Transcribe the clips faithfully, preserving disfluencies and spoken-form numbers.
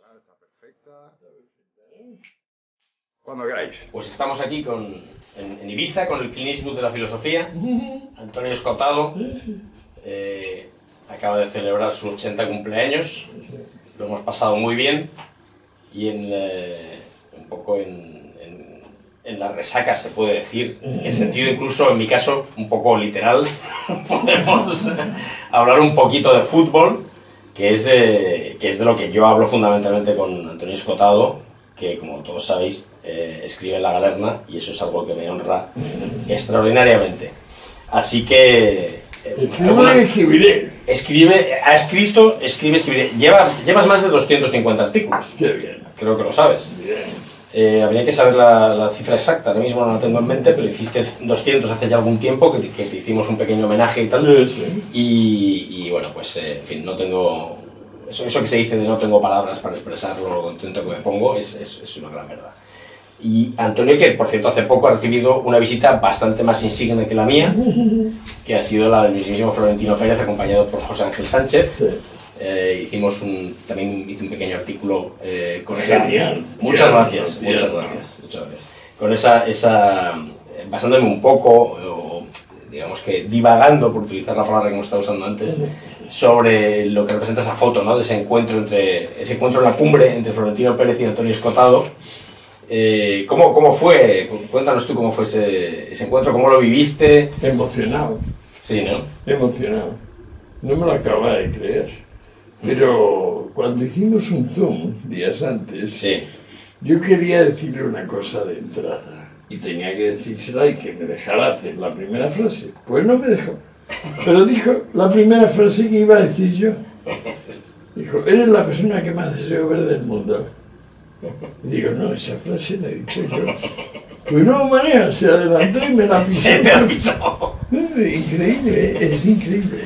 está perfecta. Cuando queráis. Pues estamos aquí con, en, en Ibiza con el Clint Eastwood de la filosofía, Antonio Escotado. Eh, acaba de celebrar su ochenta cumpleaños, lo hemos pasado muy bien y en, eh, un poco en, en, en la resaca, se puede decir, en el sentido incluso, en mi caso, un poco literal. Podemos hablar un poquito de fútbol, que es de, que es de lo que yo hablo fundamentalmente con Antonio Escotado, que como todos sabéis eh, escribe en La Galerna y eso es algo que me honra extraordinariamente. Así que... Eh, escribe, escribiré. Escribe, ha escrito, escribe, escribiré. Lleva, llevas más de doscientos cincuenta artículos. Qué bien. Creo que lo sabes. Bien. Eh, habría que saber la, la cifra exacta, ahora mismo no la tengo en mente, pero hiciste doscientos hace ya algún tiempo, que te, que te hicimos un pequeño homenaje y tal. Sí, sí. Y, y bueno, pues eh, en fin, no tengo... Eso, eso que se dice de no tengo palabras para expresar lo contento que me pongo, es, es, es una gran verdad. Y Antonio, que por cierto hace poco ha recibido una visita bastante más insigne que la mía, que ha sido la del mismísimo Florentino Pérez, acompañado por José Ángel Sánchez. Sí. Eh, hicimos un, también hice un pequeño artículo eh, con esa... Genial. Muchas Genial. gracias, Genial. muchas gracias, muchas gracias. Con esa, esa, basándome un poco, o digamos que divagando, por utilizar la palabra que hemos estado usando antes, sobre lo que representa esa foto, ¿no? De ese encuentro entre ese encuentro en la cumbre entre Florentino Pérez y Antonio Escotado. Eh, ¿cómo, ¿Cómo fue? Cuéntanos tú cómo fue ese, ese encuentro, cómo lo viviste. Emocionado. Sí, ¿no? Emocionado. No me lo acababa de creer. Pero cuando hicimos un Zoom días antes, sí. Yo quería decirle una cosa de entrada y tenía que decírsela y que me dejara hacer la primera frase. Pues no me dejó. Pero dijo la primera frase que iba a decir yo. Dijo, eres la persona que más deseo ver del mundo. Y digo, no, esa frase la he dicho yo. Pues no, manera, se adelantó y me la pisó. Se te la pisó. Increíble, es increíble.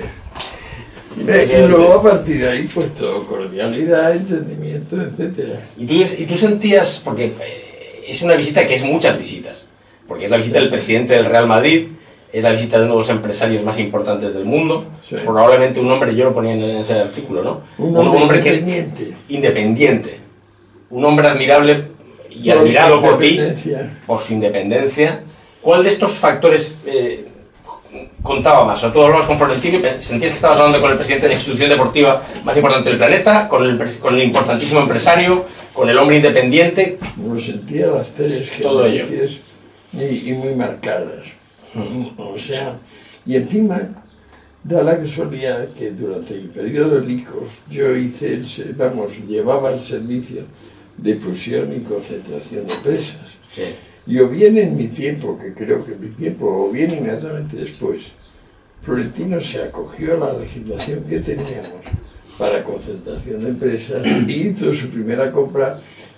Y luego a partir de ahí, pues todo, cordialidad, entendimiento, etcétera. ¿Y tú, y tú sentías, porque es una visita que es muchas visitas, porque es la visita del presidente del Real Madrid, es la visita de uno de los empresarios más importantes del mundo, sí. Probablemente un hombre, yo lo ponía en ese artículo, ¿no? Un hombre, un hombre independiente. Que, independiente. Un hombre admirable y por admirado por ti, por su independencia. ¿Cuál de estos factores eh, contaba más? O tú hablabas con Florentino y sentías que estabas hablando con el presidente de la institución deportiva más importante del planeta, con el, con el importantísimo empresario, con el hombre independiente. Lo sentía las tres generaciones y, y muy marcadas. Mm. O sea, y encima da la casualidad que durante el periodo del I C O yo hice, el, vamos, llevaba el servicio de fusión y concentración de empresas. Sí. Y o bien en mi tiempo, que creo que mi tiempo, o bien inmediatamente después, Florentino se acogió a la legislación que teníamos para concentración de empresas y hizo su primera compra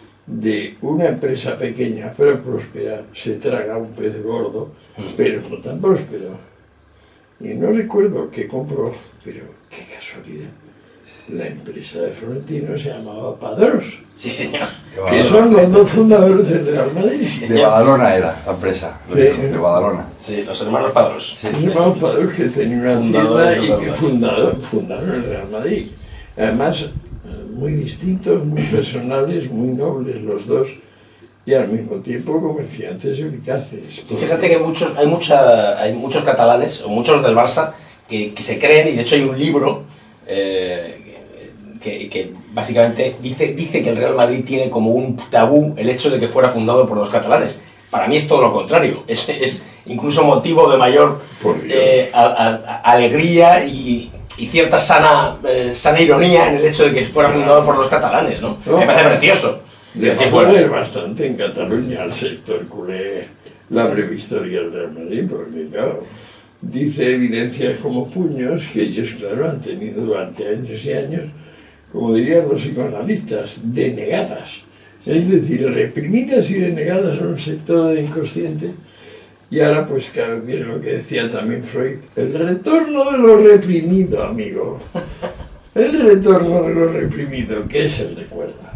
de una empresa pequeña pero próspera. Se traga un pez gordo, pero no tan próspero. Y no recuerdo qué compró, pero qué casualidad. La empresa de Florentino se llamaba Padrós. Sí, señor. Que son los dos fundadores del Real Madrid. Sí, de Badalona era la empresa, sí. De Badalona. Sí, los hermanos Padrós. Sí. Los hermanos Padrós que tenían una tienda y que fundaron, fundaron el Real Madrid. Además, muy distintos, muy personales, muy nobles los dos. Y al mismo tiempo comerciantes eficaces. Y fíjate que muchos, hay, mucha, hay muchos catalanes, o muchos del Barça, que, que se creen, y de hecho hay un libro eh, que, que básicamente dice, dice que el Real Madrid tiene como un tabú el hecho de que fuera fundado por los catalanes. Para mí es todo lo contrario, es, es incluso motivo de mayor eh, a, a, a alegría y, y cierta sana, eh, sana ironía en el hecho de que fuera fundado por los catalanes, ¿no? No, me parece precioso. De poner bastante en Cataluña al sector culé la breve historia del Real Madrid, porque claro, dice evidencias como puños que ellos, claro, han tenido durante años y años, como dirían los psicoanalistas, denegadas. Es decir, reprimidas y denegadas a un sector inconsciente. Y ahora, pues claro, que es lo que decía también Freud, el retorno de lo reprimido, amigo. El retorno de lo reprimido, que es el recuerdo.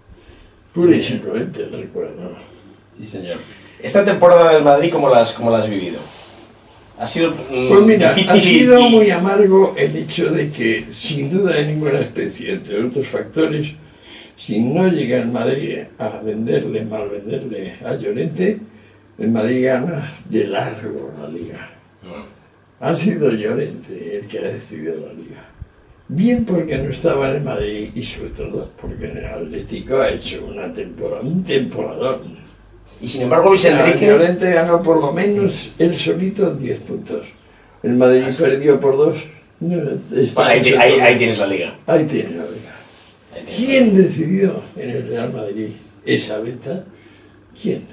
Pura y simplemente el recuerdo. Sí, señor. Esta temporada del Madrid, ¿cómo la has, cómo la has vivido? ¿Ha sido mmm, pues mira, difícil? Ha sido y... muy amargo el hecho de que, sin duda de ninguna especie, entre otros factores, si no llega el Madrid a venderle, mal venderle a Llorente, el Madrid gana de largo la Liga. Ha sido Llorente el que ha decidido la Liga. Bien porque no estaba en el Madrid y sobre todo porque el Atlético ha hecho una temporada, un temporadón. Y sin embargo Luis Enrique... Llorente ganó por lo menos él solito diez puntos. El Madrid ah, sí. perdió por dos. No, está ahí, ahí, ahí tienes la Liga. Ahí tienes la Liga. ¿Quién decidió en el Real Madrid esa venta? ¿Quién?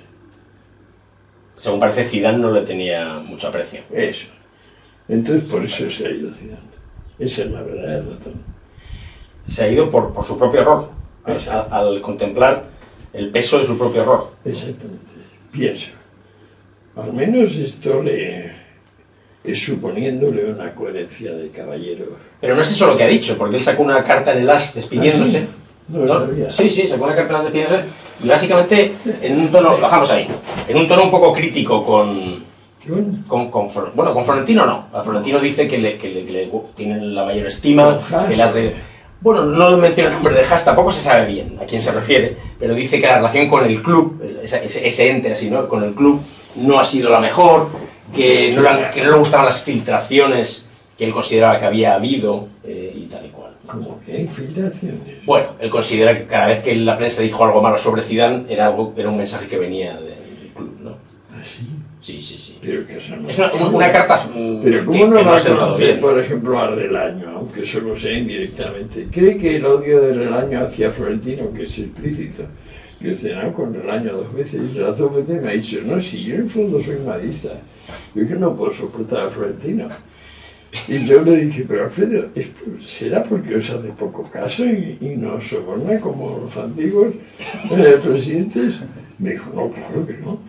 Según parece, Zidane no le tenía mucho aprecio. Eso. Entonces por eso se ha ido Zidane. Esa es la verdadera razón. Se ha ido por, por su propio error, al, al contemplar el peso de su propio error. Exactamente. Pienso. Al menos esto le es suponiéndole una coherencia de caballero. Pero no es eso lo que ha dicho, porque él sacó una carta en el As despidiéndose. ¿Ah, sí? No lo sabía. Sí, sí, sacó una carta en el As despidiéndose. Y básicamente, en un tono, bajamos ahí, en un tono un poco crítico con... Con, con, bueno, con Florentino no. A Florentino dice que le, que le, que le tienen la mayor estima, que le ha traído... Bueno, no menciona el nombre de Haas, tampoco se sabe bien a quién se refiere, pero dice que la relación con el club, ese, ese ente así, ¿no? Con el club, no ha sido la mejor, que no, la, que no le gustaban las filtraciones que él consideraba que había habido eh, y tal y cual. ¿Cómo que hay filtraciones? Bueno, él considera que cada vez que la prensa dijo algo malo sobre Zidane era, algo, era un mensaje que venía de, del club, ¿no? ¿Ah, sí? Sí, sí, sí. Pero que eso no es una, una, una carta Pero ¿cómo que, no que va no a conocer, bien. por ejemplo, a Relaño, aunque solo sea indirectamente? ¿Cree que el odio de Relaño hacia Florentino, que es explícito, que he cenado con Relaño dos veces y las dos veces me ha dicho, no, si yo en el fondo soy madista, yo que no puedo soportar a Florentino. Y yo le dije, pero Alfredo, ¿será porque os hace poco caso y, y nos soborna como los antiguos eh, presidentes? Me dijo, no, claro que no.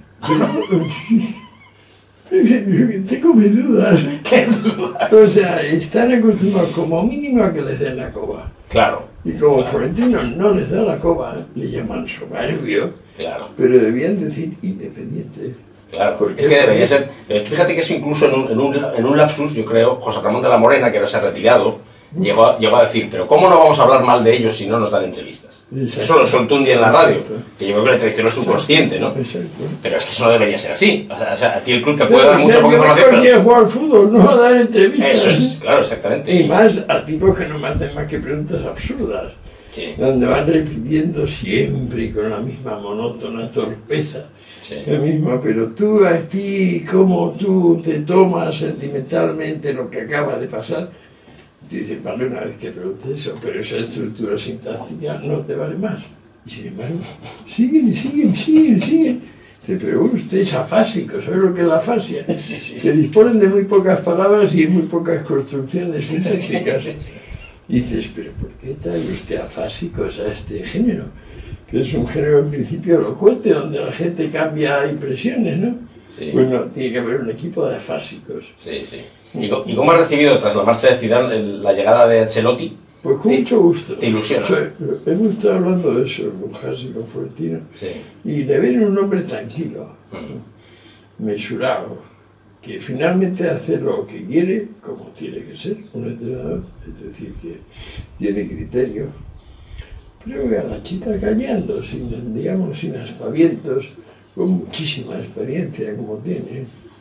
Tengo mis dudas. O sea, están acostumbrados como mínimo a que les den la coba. Claro. Y como claro. Florentino no les da la coba, le llaman soberbio. Claro. Pero debían decir independiente. Claro, porque es que debería ser... Fíjate que eso incluso en un, en, un, en un lapsus, yo creo, José Ramón de la Morena, que ahora se ha retirado, llegó a, llegó a decir, pero ¿cómo no vamos a hablar mal de ellos si no nos dan entrevistas? Exacto. Eso lo soltó un día en la radio, exacto, que yo creo que le traicionó su subconsciente, ¿no? Exacto. Pero es que eso no debería ser así. O sea, o sea a ti el club te puede no, dar mucha poca información, pero... Pero jugar al fútbol, no a dar entrevistas. Eso es, claro, exactamente. Y más a tipos que no me hacen más que preguntas absurdas. Sí. Donde van repitiendo siempre con la misma monótona torpeza. Sí. Lo mismo, pero tú a ti, ¿cómo tú te tomas sentimentalmente lo que acaba de pasar? Tú dices, vale, una vez que preguntes eso, pero esa estructura sintáctica no te vale más. Y sin embargo, siguen, siguen, siguen, siguen. Dice, pero usted es afásico, ¿sabes lo que es la afasia? Sí, sí, sí. Se disponen de muy pocas palabras y muy pocas construcciones sintácticas. Sí, sí, sí. Y dices, pero ¿por qué trae usted afásicos a este género? Que es un género en principio elocuente, donde la gente cambia impresiones, ¿no? Sí. Bueno, tiene que haber un equipo de afásicos. Sí, sí. ¿Y, ¿Y cómo has recibido, tras la marcha de Zidane, la llegada de Ancelotti? Pues con mucho gusto. ¿Te ilusiona? O sea, hemos estado hablando de eso con Haas y con Florentino. Sí. Y le ven un hombre tranquilo, uh-huh. mesurado, que finalmente hace lo que quiere, como tiene que ser un entrenador, es decir, que tiene criterio. Pero que a la chita callando, sin, digamos, sin aspavientos, con muchísima experiencia como tiene,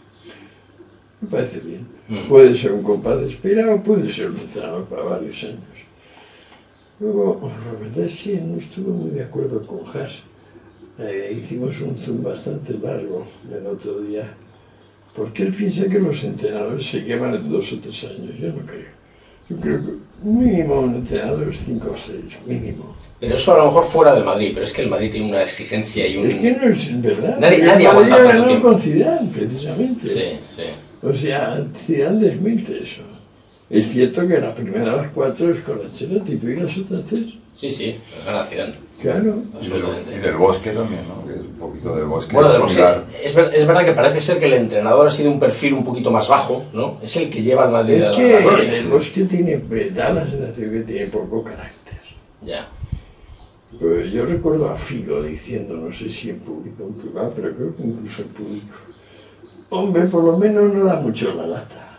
me parece bien. Mm. Puede ser un compás de espera o puede ser un entrenador para varios años. Luego, la verdad es que no estuve muy de acuerdo con Haas. Eh, hicimos un zoom bastante largo el otro día, porque él piensa que los entrenadores se queman en dos o tres años. Yo no creo. Yo creo que mínimo un entrenador es cinco o seis, mínimo. Pero eso a lo mejor fuera del Madrid, pero es que el Madrid tiene una exigencia y un... Es que no es verdad. Nadie, nadie aguanta tanto tiempo. Con Zidane, precisamente. Sí, sí. O sea, Zidane desmiente eso. Es cierto que la primera de las cuatro es con Ancelotti, pero ¿y las otras tres? Sí, sí, las gana Zidane. Claro. Y del, y del Bosque también, ¿no? Que es un poquito del Bosque. Bueno, del Bosque, es, ver, es verdad que parece ser que el entrenador ha sido un perfil un poquito más bajo, ¿no? Es el que lleva al Madrid a la gloria. El Bosque tiene, da la sensación que tiene poco carácter. Ya. Pues yo recuerdo a Figo diciendo, no sé si en público o en privado, pero creo que incluso en público, hombre, por lo menos no da mucho la lata.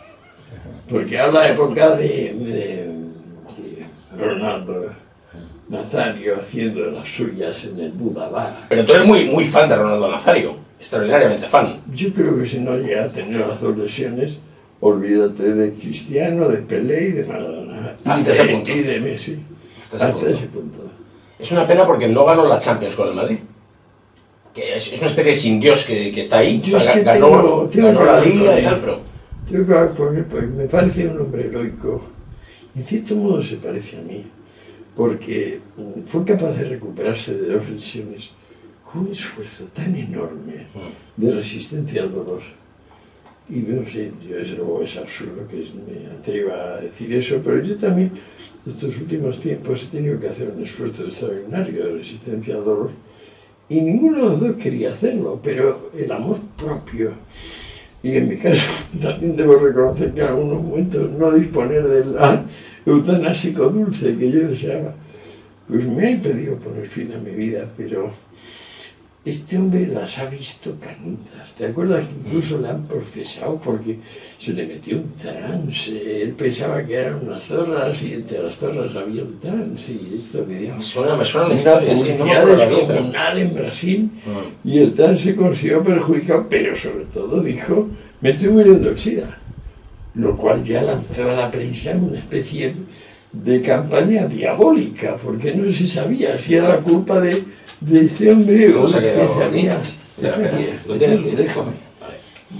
Porque habla de época de, de, de Ronaldo, Nazario haciendo las suyas en el Buda Bar. Pero tú eres muy, muy fan de Ronaldo Nazario, extraordinariamente fan. Yo creo que si no llega a tener las dos lesiones, olvídate de Cristiano, de Pelé y de Maradona. Hasta y ese de, punto. Y de Messi. Hasta ese Hasta punto. ese punto. Es una pena porque no ganó la Champions con el Madrid. Que es, es una especie de sin Dios que, que está ahí. Yo O sea, es que ganó, tengo- tengo ganó que la hablar Liga con y tal, él. pero... Tengo que hablar con él porque me parece un hombre heroico. En cierto modo se parece a mí, porque fue capaz de recuperarse de dos lesiones con un esfuerzo tan enorme de resistencia al dolor. Y no sé, yo desde luego es absurdo que me atreva a decir eso, pero yo también estos últimos tiempos he tenido que hacer un esfuerzo extraordinario de resistencia al dolor. Y ninguno de los dos quería hacerlo, pero el amor propio, y en mi caso también debo reconocer que en algunos momentos no disponer del ah, eutanásico dulce que yo deseaba, pues me ha impedido poner fin a mi vida, pero este hombre las ha visto canitas. ¿Te acuerdas que incluso le han procesado porque se le metió un trance? Él pensaba que eran unas zorras y entre las zorras había un trance y esto que dio. Me suena, me suena la Una historia, sí, no me publicidad acuerdo bien, pero... descomunal en Brasil Mm. y el trance consiguió perjudicar, pero sobre todo dijo, me estoy muriendo del SIDA, lo cual ya lanzó a la prensa una especie de campaña diabólica, porque no se sabía si era la culpa de, de este hombre o Se ha es que quedado se había... Espera, espera, lo Déjame, tienes, déjame. Vale.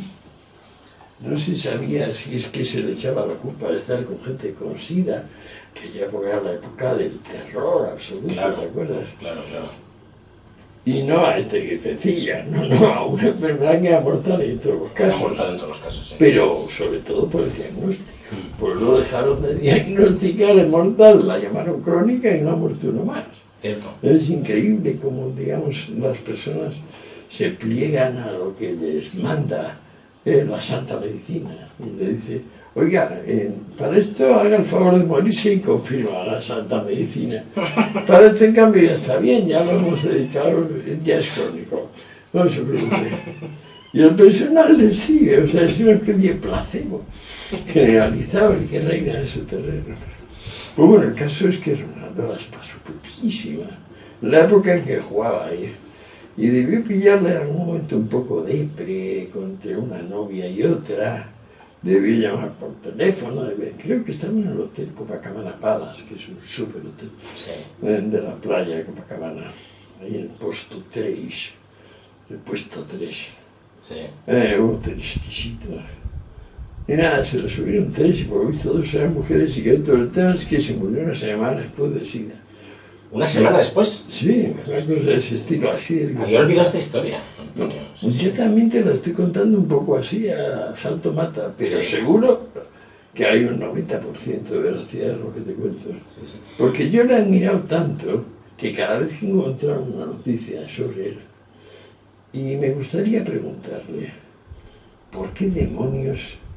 No se sabía si es que se le echaba la culpa de estar con gente con SIDA, que ya era la época del terror absoluto, Claro. ¿te acuerdas? Claro, claro. Y no a este gripecilla, no, no, a una enfermedad que era mortal en todos los Es casos. mortal en todos los casos, sí. Pero sobre todo por el diagnóstico. Pues lo dejaron de diagnosticar, es mortal, la llamaron crónica y no ha muerto uno más. Cierto. Es increíble cómo, digamos, las personas se pliegan a lo que les manda eh, la santa medicina. Y le dice, oiga, eh, para esto haga el favor de morirse y confirma la santa medicina. Para esto, en cambio, ya está bien, ya lo hemos dedicado, ya es crónico. No se preocupe. Y el personal le sigue, o sea, es una especie de placebo generalizado el que reina en ese terreno. Pues bueno, el caso es que Ronaldo las pasó putísima. La época en que jugaba ahí. Y debió pillarle en algún momento un poco depre entre una novia y otra. Debió llamar por teléfono. Debió, creo que estaba en el hotel Copacabana Palace, que es un súper hotel Sí. de la playa de Copacabana. Ahí en el puesto tres. El puesto tres. Sí. Eh, un hotel exquisito. Y nada, se lo subieron tres y por lo visto dos eran mujeres y que todo el tema es que se murió una semana después de SIDA. ¿Una semana después? Sí, una cosa de ese estilo, así de... Había olvidado esta historia, Antonio. Sí, Pues sí. yo también te la estoy contando un poco así, a salto mata, pero Sí. seguro que hay un noventa por ciento de veracidad en lo que te cuento. Sí, sí. Porque yo le he admirado tanto que cada vez que encontraba una noticia sobre él, y me gustaría preguntarle, ¿por qué demonios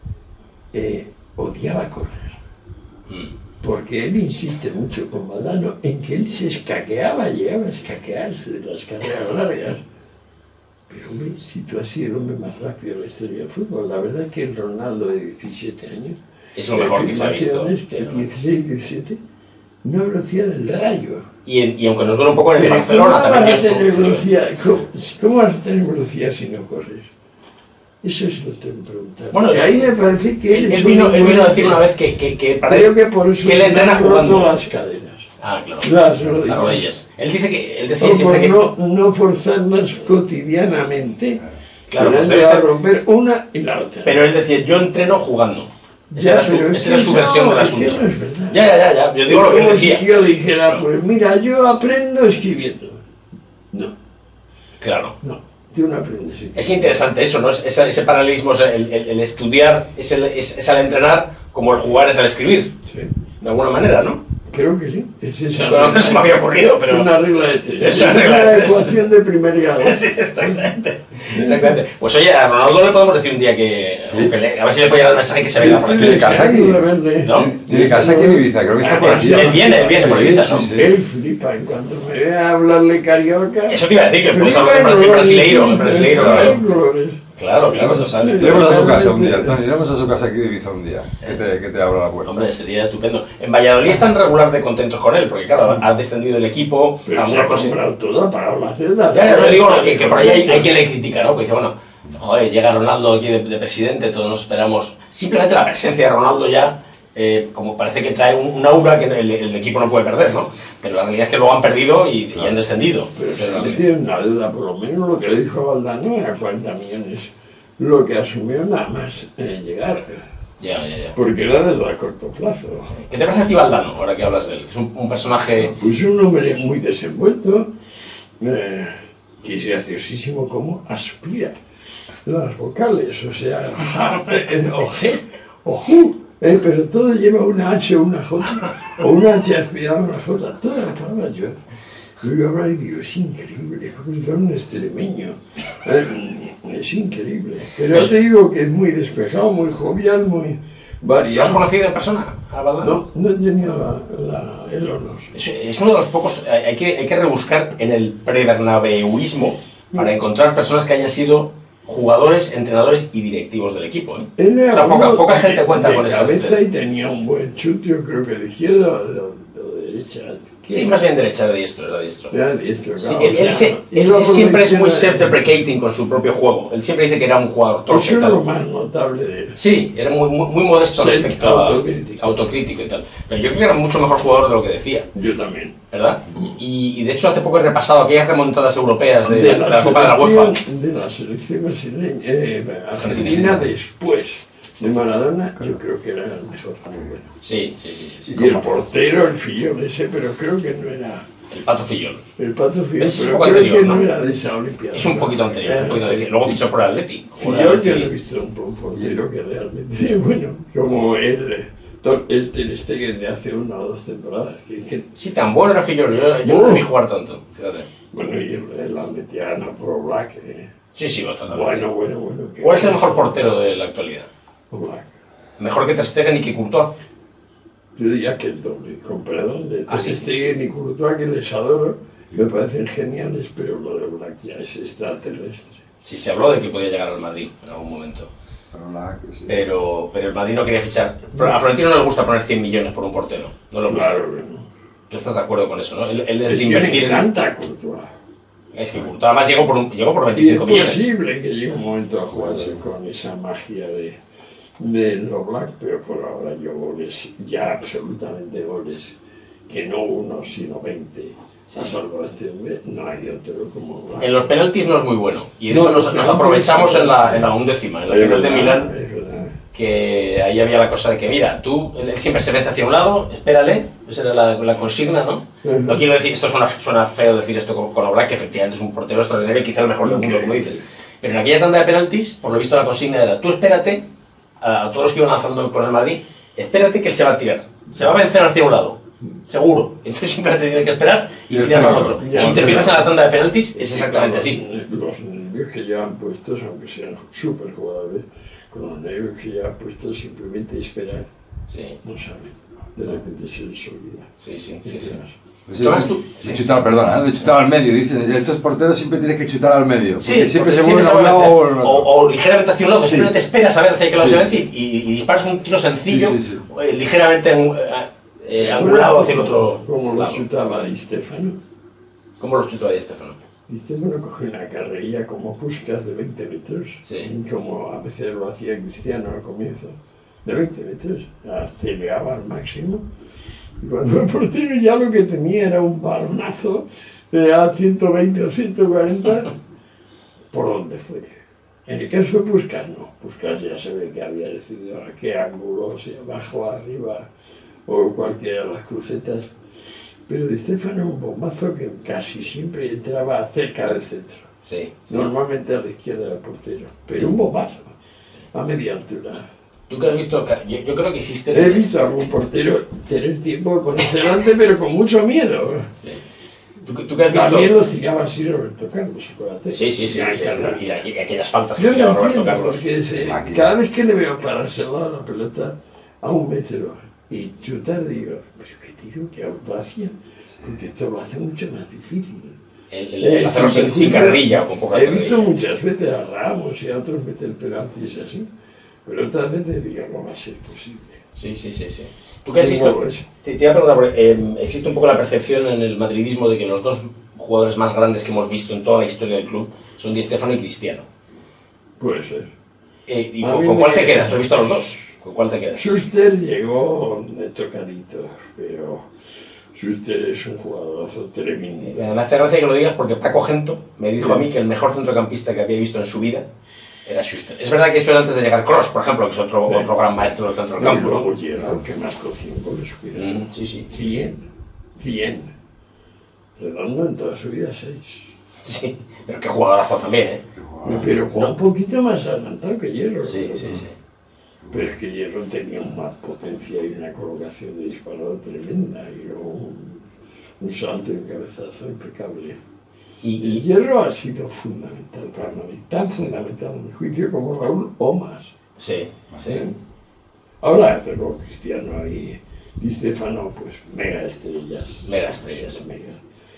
eh, odiaba correr? Mm. Porque él insiste mucho con Valdano en que él se escaqueaba, llegaba a escaquearse de las carreras largas. Pero hombre, si tú has sido el hombre más rápido de la historia del fútbol, la verdad es que el Ronaldo de diecisiete años, Es lo mejor que se ha visto. afirmaciones que Pero- dieciséis, diecisiete, una velocidad del rayo. Y, en- y aunque nos duele un poco en el Pero Barcelona, ¿cómo también vas a dio tener su- su nivel. velocidad? ¿Cómo, cómo vas a tener velocidad si no corres? Eso es lo que tengo que preguntar. Bueno, y ahí me parece que Él, él, él es vino, un él vino a buen- decir una vez que, que, que para Creo él, que por eso que él se entrena le han roto jugando. las caderas. Ah, claro. Las rodillas. Las rodillas. Él dice que él decía Por, siempre que por no, no forzarlas cotidianamente, Claro, pero pues él debe va a ser- romper una y la otra. pero él decía, yo entreno jugando. Esa Ya, era su, pero es esa era que su eso- versión del es que asunto. no es verdad. Ya, ya, ya, ya. Yo digo lo que él Como decía. si yo dijera, pues mira, yo aprendo escribiendo. No, Claro. no, tú no aprendes escribiendo. Es interesante eso, ¿no? Es- ese, ese paralelismo, o sea, el, el- el estudiar es, el, es, es al entrenar como el jugar es al escribir. Sí, De alguna manera, ¿no? creo que sí. Es esa Bueno, no se me había ocurrido, pero... Es una regla de tres. Es Es una una, regla de tres. ecuación de primer grado. Sí, exactamente. Exactamente. Pues oye, a Ronaldo le podemos decir un día que... que le- a ver si le puede llegar el mensaje que se venga por aquí. Tiene casa aquí. Exacto, de verle. ¿No? Tiene casa aquí en Ibiza, creo que está por aquí. Él viene, él viene por Ibiza, ¿no? Sí, sí. Él flipa en cuanto me ve hablarle carioca. Eso te iba a decir, que puedes flipa hablar en colores, brasileiro, en sí, brasileiro, flipa claro. en colores. Claro, claro, eso sale. Iremos a su casa un día, Tony, iremos a su casa aquí de Ibiza un día, que te, que te abra la puerta. Hombre, sería estupendo. En Valladolid están regular de contentos con él, porque claro, ha descendido el equipo. Pero se ha comprado todo, ha pagado la celda. Ya, ya te digo que, que por ahí hay, hay quien le critica, ¿no? Porque dice, bueno, joder, llega Ronaldo aquí de, de presidente, todos nos esperamos. Simplemente la presencia de Ronaldo ya, eh, como parece que trae un, un aura que el, el equipo no puede perder, ¿no? Pero la realidad es que luego han perdido y, y han descendido. Pero se le tiene una deuda, por lo menos lo que le dijo a Valdano era cuarenta millones. Lo que asumió nada más eh, llegar. Ya, ya, ya. Porque era deuda a corto plazo. ¿Qué te parece a ti Valdano, ahora que hablas de él? Es un, un personaje... Pues un hombre muy desenvuelto, eh, que es graciosísimo como aspira las vocales, o sea, eh, o G, o Ju, eh, pero todo lleva una H o una J, o una H aspirada a una J, todas las palabras yo. Yo hablar y digo, es increíble, como si fuera un extremeño. Eh, es increíble. Pero yo te digo que es muy despejado, muy jovial, muy variado. ¿Lo has conocido en persona a Valdano? No, no he tenido la, la, el honor. Es, es uno de los pocos... Hay que, hay que rebuscar en el pre-bernabeuismo para encontrar personas que hayan sido jugadores, entrenadores y directivos del equipo. ¿eh? Él era o sea, poca, uno poca gente cuenta de con esas cabeza tres. Y tenía un buen chute, yo creo que de izquierda o de, o de derecha. Sí, más bien derecha, era diestro, era diestro. Era diestro, Sí, claro. él, él o sea, se- él- iba él por siempre la es muy izquierda. self-deprecating con su propio juego. Él siempre dice que era un jugador torpe Eso y es lo tal. más notable de él. Sí, era muy, muy, muy modesto Self- respecto a autocrítico. autocrítico y tal. Pero yo creo que era mucho mejor jugador de lo que decía, Yo también. ¿verdad? Y, y de hecho hace poco he repasado aquellas remontadas europeas de, la, de la Copa de la UEFA. selección- de la selección brasileña, eh, argentina después de Maradona, yo creo que era el mejor. Muy bueno. Sí, sí, sí, sí, sí. Y el portero, el Fillol ese, pero creo que no era... El Pato Fillol. El Pato Fillol, Es un pero poco creo anterior, que no ¿no? era de esa Olimpiada. Es un poquito anterior, es un poquito anterior. Luego fichó por el Atleti. Jugó en el Fillol yo Atleti. no he visto un, un portero que realmente, bueno, como el, el Ter Stegen de hace una o dos temporadas. Que, que, Sí, tan bueno era Fillol, yo, yo no Oh. lo vi jugar tanto, fíjate. bueno, y el, el Atletiano, Pro Black. Eh, Sí, sí, totalmente. bueno, bueno, bueno. que- ¿Cuál es el mejor portero de la actualidad? Pro Black. Mejor que Ter Stegen y que Courtois. Yo diría que el doble, con perdón, de Ah, Ter sí. Stegen y Courtois, que les adoro, me parecen geniales, pero lo de Black ya es extraterrestre. Sí, se habló de que podía llegar al Madrid en algún momento. Pero la que sí. Pero, pero el Madrid no quería fichar. A Florentino no le gusta poner cien millones por un portero. No le gusta. Claro que no. Tú estás de acuerdo con eso, ¿no? Él, él es Es de que me invertir. encanta Courtois. Es que Courtois además llegó por, un, llegó por Y es veinticinco millones. posible que llegue un momento a jugarse con esa magia de, de lo Black, pero por ahora yo goles, ya absolutamente goles, que no uno sino veinte. Sí. A salvo a este hombre, no hay otro como Black. En los penaltis no es muy bueno. Y de No, eso nos, los nos penaltis aprovechamos no. en la, en la undécima, en la Es final de verdad, Milán. es verdad. Que ahí había la cosa de que, mira, tú, él él siempre se vence hacia un lado, espérale, esa era la, la consigna, ¿no? Ujú. No quiero decir, esto suena, suena feo decir esto con, con Oblak, que efectivamente es un portero extraordinario y quizá el mejor del mundo, como dices. Pero en aquella tanda de penaltis, por lo visto la consigna era, tú espérate, a, a todos los que iban lanzando con el Madrid, espérate que él se va a tirar, se va a vencer hacia un lado, seguro. Entonces simplemente tienes que esperar y Y el tirar al centro. otro. Ya, Si te ya. fijas en la tanda de penaltis, es exactamente Con así. Los, los nervios que llevan puestos, aunque sean súper jugadores, con los nervios que llevan puestos, simplemente esperar, Sí, no saben. De repente se les olvida. sí, sí, sí. sí. Pues Tomás, sí, tú- de sí. chutar, perdona, ¿eh? de chutar al medio. Dicen, estos porteros siempre tienes que chutar al medio. Porque Sí, siempre porque se mueven a un va a lado vencer. o al otro. o, o ligeramente hacia un lado, Sí. simplemente esperas a ver hacia qué lado Sí. se vence y, y- y disparas un tiro sencillo, Sí, sí, sí. eh, ligeramente en- eh, eh, angulado hacia el otro Como lo lado. chutaba Di Stefano. ¿Cómo los chutó ahí, Estefano? Di Stefano coge una carrerilla como Puskás de veinte metros, Sí. como a veces lo hacía Cristiano al comienzo, de veinte metros, aceleraba al máximo. Y cuando el portero ya lo que tenía era un balonazo de a ciento veinte o ciento cuarenta, por donde fue. En el caso de Puskás, no. Puskás ya se ve que había decidido a qué ángulo, si abajo, arriba o cualquiera de las crucetas. Pero Di Stefano un bombazo que casi siempre entraba cerca del centro. Sí. Normalmente a la izquierda del portero. Pero un bombazo, a media altura. ¿Tú qué has visto? Yo, yo creo que existe... He visto a algún portero tener tiempo de ponerse delante, pero con mucho miedo. Sí. ¿Tú, tú qué has visto? También lo tiraba así Roberto Carlos, acuérdate. Sí, sí, sí. Ya, sí, cada- y, y aquellas faltas que Yo hacía no Roberto entiendo, Carlos. porque se- Máquina. cada vez que le veo pararse al lado de la pelota a un metro y chutar, digo, pero qué tío, qué audacia, porque esto lo hace mucho más difícil. el, el, el hacerlo sin, sin carrerilla o con poca He carrerilla. visto muchas veces a Ramos y a otros meter penaltis así, pero otras veces digo, no va a ser posible. Sí, sí, sí, sí. ¿Tú qué has visto? Te, te iba a preguntar, porque, eh, existe un poco la percepción en el madridismo de que los dos jugadores más grandes que hemos visto en toda la historia del club son Di Stéfano y Cristiano. Puede ser. Eh, ¿Y con, con cuál te quedas? ¿Tú has visto a los dos? ¿Con cuál te quedas? Schuster llegó de tocadito, pero Schuster es un jugadorazo tremendo. Eh, Me hace gracia que lo digas porque Paco Gento me dijo a mí que el mejor centrocampista que había visto en su vida era Schuster. Es verdad que eso era antes de llegar Kroos, por ejemplo, que es otro, Sí. otro gran maestro del centro del campo. Y luego ¿no? llegó, que marcó cien goles, cuidado. Mm, sí, sí. cien, cien. Redondo en toda su vida, seis. Sí, pero qué jugadorazo también, ¿eh? Pero jugó un poquito más adelantado que Hierro. Sí, sí, sí. Pero es que Hierro tenía más potencia y una colocación de disparo tremenda y luego un, un salto y un cabezazo impecable. Y, El y, Hierro ha sido fundamental para Madrid, tan fundamental en mi juicio como Raúl o más. sí, sí. Ahora, con Cristiano y Di Stéfano, pues mega estrellas. Mega estrellas. Mega.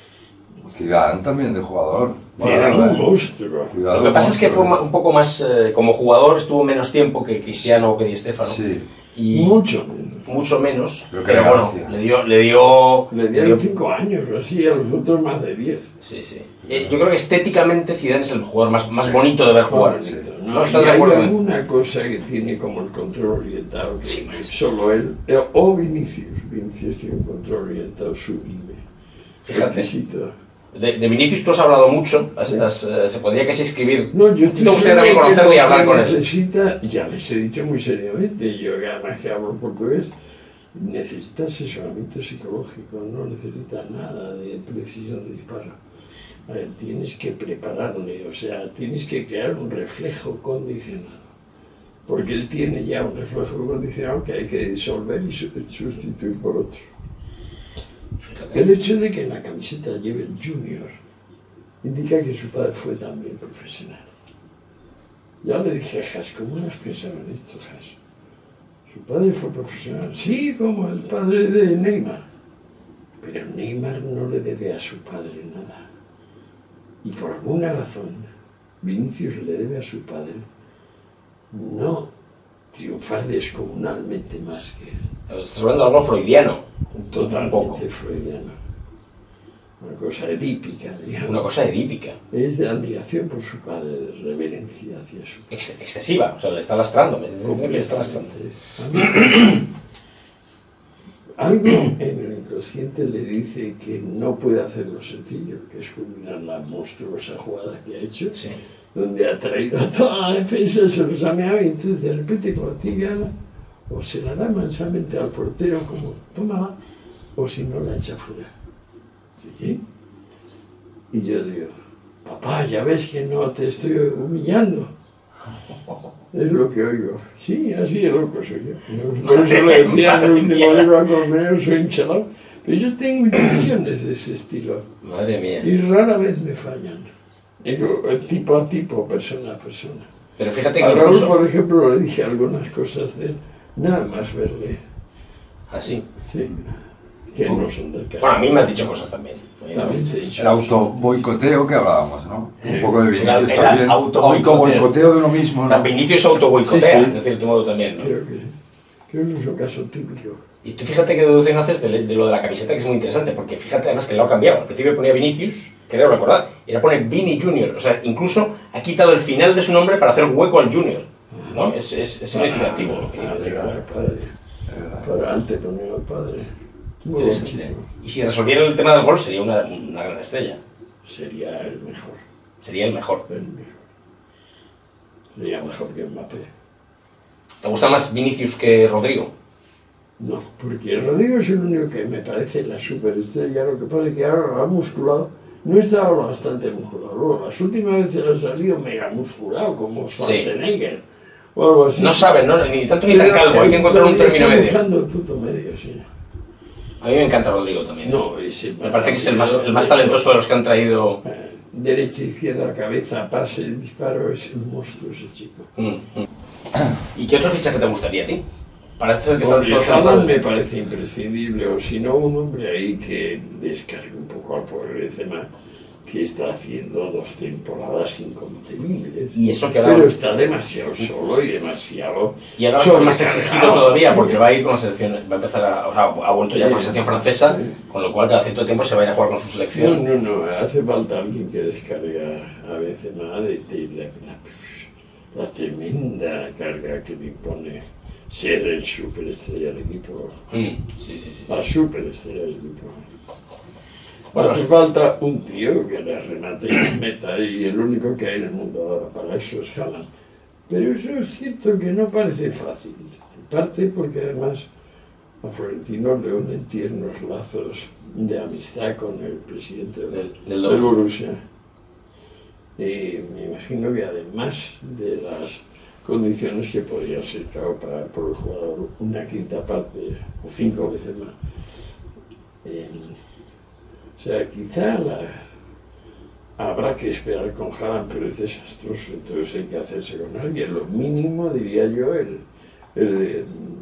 Zidane también de jugador. Era Bueno, un monstruo. cuidado, Lo que pasa es que fue monstruo. un poco más, eh, como jugador estuvo menos tiempo que Cristiano o que Di Stéfano. Sí. Y Mucho menos. mucho menos, Pero pero, qué bueno, gracia. le dio, le dio, Le dieron cinco años o así, a los otros más de diez. sí, sí. Eh, yo creo que estéticamente Zidane es el jugador más, más bonito de ver jugar. Sí. ¿No? No, ¿Estás y de hay acuerdo? alguna cosa que tiene como el control orientado, que Sí, más. solo él, eh, o Vinicius, Vinicius tiene un control orientado sublime. Fíjate. Exquisito. De, de Vinicius tú has hablado mucho, has- has, eh, se podría casi escribir. No, yo estoy ¿Te gustaría también seguro que conocerle y lo hablar que con él? necesita, ya les he dicho muy seriamente, yo que además que hablo portugués, necesita asesoramiento psicológico, no necesita nada de precisión de disparo. A ver, tienes que prepararle, o sea, tienes que crear un reflejo condicionado. Porque él tiene ya un reflejo condicionado que hay que disolver y su- sustituir por otro. Fíjate. El hecho de que en la camiseta lleve el Junior indica que su padre fue también profesional. Ya le dije a Has, ¿cómo nos pensaban esto, Has? Su padre fue profesional. Sí, como el padre de Neymar. Pero Neymar no le debe a su padre nada. Y por alguna razón, Vinicius le debe a su padre no triunfar descomunalmente más que él. Estás hablando de algo freudiano. Un poco. Totalmente freudiano. Una cosa edípica, digamos. Una cosa edípica. Es de admiración por su padre, de reverencia hacia su Ex- excesiva. O sea, le está lastrando. Me estás diciendo que le está lastrando. Algo en el inconsciente le dice que no puede hacer lo sencillo, que es culminar la monstruosa jugada que ha hecho, Sí. donde ha traído a toda la defensa, se los ha meado y entonces de repente cuando tiene gana, o se la da mansamente al portero como tómala, o si no la echa fuera. ¿Sí? Y yo digo, papá, ya ves que no te estoy humillando. Es lo que oigo. Sí, así de loco soy yo. Por eso le decía en el último libro al colmenero, soy un chalao. Pero yo tengo intenciones de ese estilo. Madre mía. Y rara vez me fallan. Digo, tipo a tipo, persona a persona. Pero fíjate que A Raúl, incluso... por ejemplo, le dije algunas cosas de él, nada más verle. Así. Sí, que no son del caso. Bueno, a mí me has dicho cosas también. También te he dicho. El autoboicoteo que hablábamos, ¿no? Un poco de Vinicius El- el también. autoboicoteo. Autoboicoteo de uno mismo, La ¿no? Vinicius autoboicotea, Sí, sí. de cierto modo también, ¿no? Creo que, creo que es un caso típico. Y tú fíjate qué deducción haces de, de lo de la camiseta, que es muy interesante, porque fíjate además que lo ha cambiado. Al principio ponía Vinicius, creo recordar, y ahora pone Vini Junior. O sea, incluso ha quitado el final de su nombre para hacer hueco al Junior. ¿No? Es, es, es significativo lo que Ah, dices. de verdad, padre. Para antes ponía al padre. Muy buen Interesante. chico. Y si resolviera el tema del gol, sería una, una gran estrella. Sería el mejor. Sería el mejor. El mejor. Sería mejor que Mbappé. ¿Te gusta más Vinicius que Rodrigo? No, porque Rodrigo es el único que me parece la superestrella. Lo que pasa es que ahora lo ha musculado. No estaba bastante musculado. Luego, las últimas veces ha salido mega musculado, como Schwarzenegger. O algo así. No saben, ¿no? Ni tanto ni tan calvo, hay que encontrar un término Está medio. buscando el punto medio, sí. A mí me encanta Rodrigo también. No, ese Me parece que es el más, el más talentoso de los que han traído. Eh, Derecha, izquierda, cabeza, pase, disparo, es un monstruo ese chico. Mm, mm. ¿Y qué otro fichaje te gustaría a ti? Parece ser que está Hombre, todo Haaland centrado. me parece imprescindible, o si no, un hombre ahí que descargue un poco al pobre Benzema, que está haciendo dos temporadas inconcebibles. Y eso que ahora... Pero está demasiado solo y demasiado... Y ahora va a ser más exigido todavía, porque va a ir con la selección, va a empezar a... O sea, ha vuelto ya con la selección francesa, con lo cual cada cierto tiempo se va a ir a jugar con su selección. No, no, no, hace falta alguien que descargue a Benzema de, de la, la, la tremenda carga que le impone ser el superestrella del equipo. Mm, sí, sí, sí, La sí. superestrella del equipo. Bueno, Hace falta un tío que le remate y meta, y el único que hay en el mundo ahora para eso es Haaland. Pero eso es cierto que no parece fácil, en parte porque además a Florentino le unen tiernos lazos de amistad con el presidente del, Del- del, del Borussia. Y me imagino que además de las condiciones que podría ser claro para por el jugador una quinta parte o cinco veces más. Eh, o sea, quizá la, habrá que esperar con Haaland, pero es desastroso, entonces hay que hacerse con alguien. Lo mínimo, diría yo, el, el,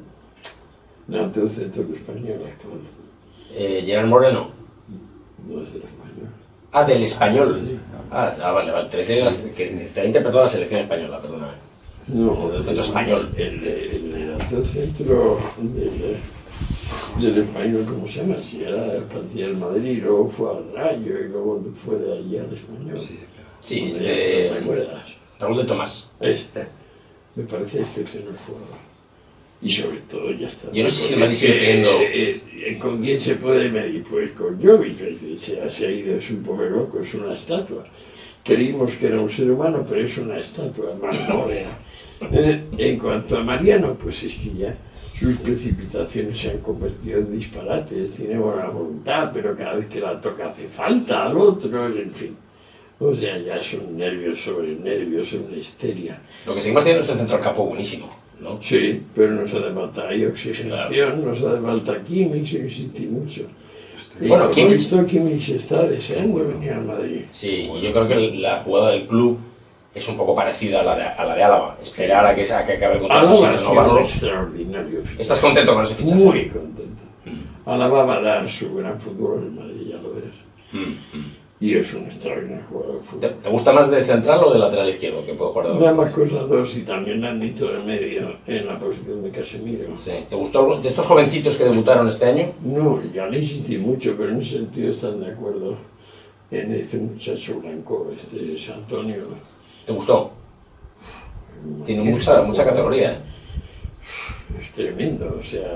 el centro español actual. Eh, Gerard Moreno. No es el español. Ah, del español. Ah, ah, vale, vale. Te, te, te, te ha interpretado la selección española, perdóname. No, del centro español. El, el, el centro del, del español, ¿cómo se llama? Si era de la plantilla del Madrid, luego fue al Rayo y luego fue de allí al español. Sí, ¿No este, te acuerdas? Raúl de Tomás. Es, me parece excepcional jugador. Y sobre todo ya está. Yo no sé si el Madrid sigue teniendo... Eh, eh, ¿Con quién se puede medir? Pues con Jovic, que se ha, se ha ido, es un pobre loco, es una estatua. Creímos que era un ser humano, pero es una estatua marmórea. Eh, en cuanto a Mariano, pues es que ya sus precipitaciones se han convertido en disparates, tiene buena voluntad, pero cada vez que la toca hace falta al otro, en fin. O sea, ya son nervios sobre nervios, es una histeria. Lo que seguimos teniendo es un centro del campo buenísimo, ¿no? Sí, pero nos hace falta ahí oxigenación, nos hace falta Kimmich, insistí mucho. Y Bueno, por Kimmich... visto, Kimmich está deseando venir al Madrid. Sí, y yo creo que la jugada del club es un poco parecida a la de, a la de Álava. Esperar a que, a que acabe el contrato Álava sin ha sido un renovarlo. extraordinario fichaje. ¿Estás contento con ese fichaje? Muy contento. Álava va a dar su gran fútbol en Madrid, ya lo verás. Mm, mm. Y es un extraordinario jugador de ¿Te, fútbol. ¿Te gusta más de central o de lateral izquierdo? Que puede jugar de Nada doble? más cosas dos y también han dicho de medio en la posición de Casemiro. Sí. ¿Te gustó de estos jovencitos que debutaron este año? No, ya le insistí mucho, pero en ese sentido están de acuerdo en este muchacho blanco, este es Antonio. ¿Te gustó? Tiene mucha, mucha categoría, ¿eh? Es tremendo, o sea,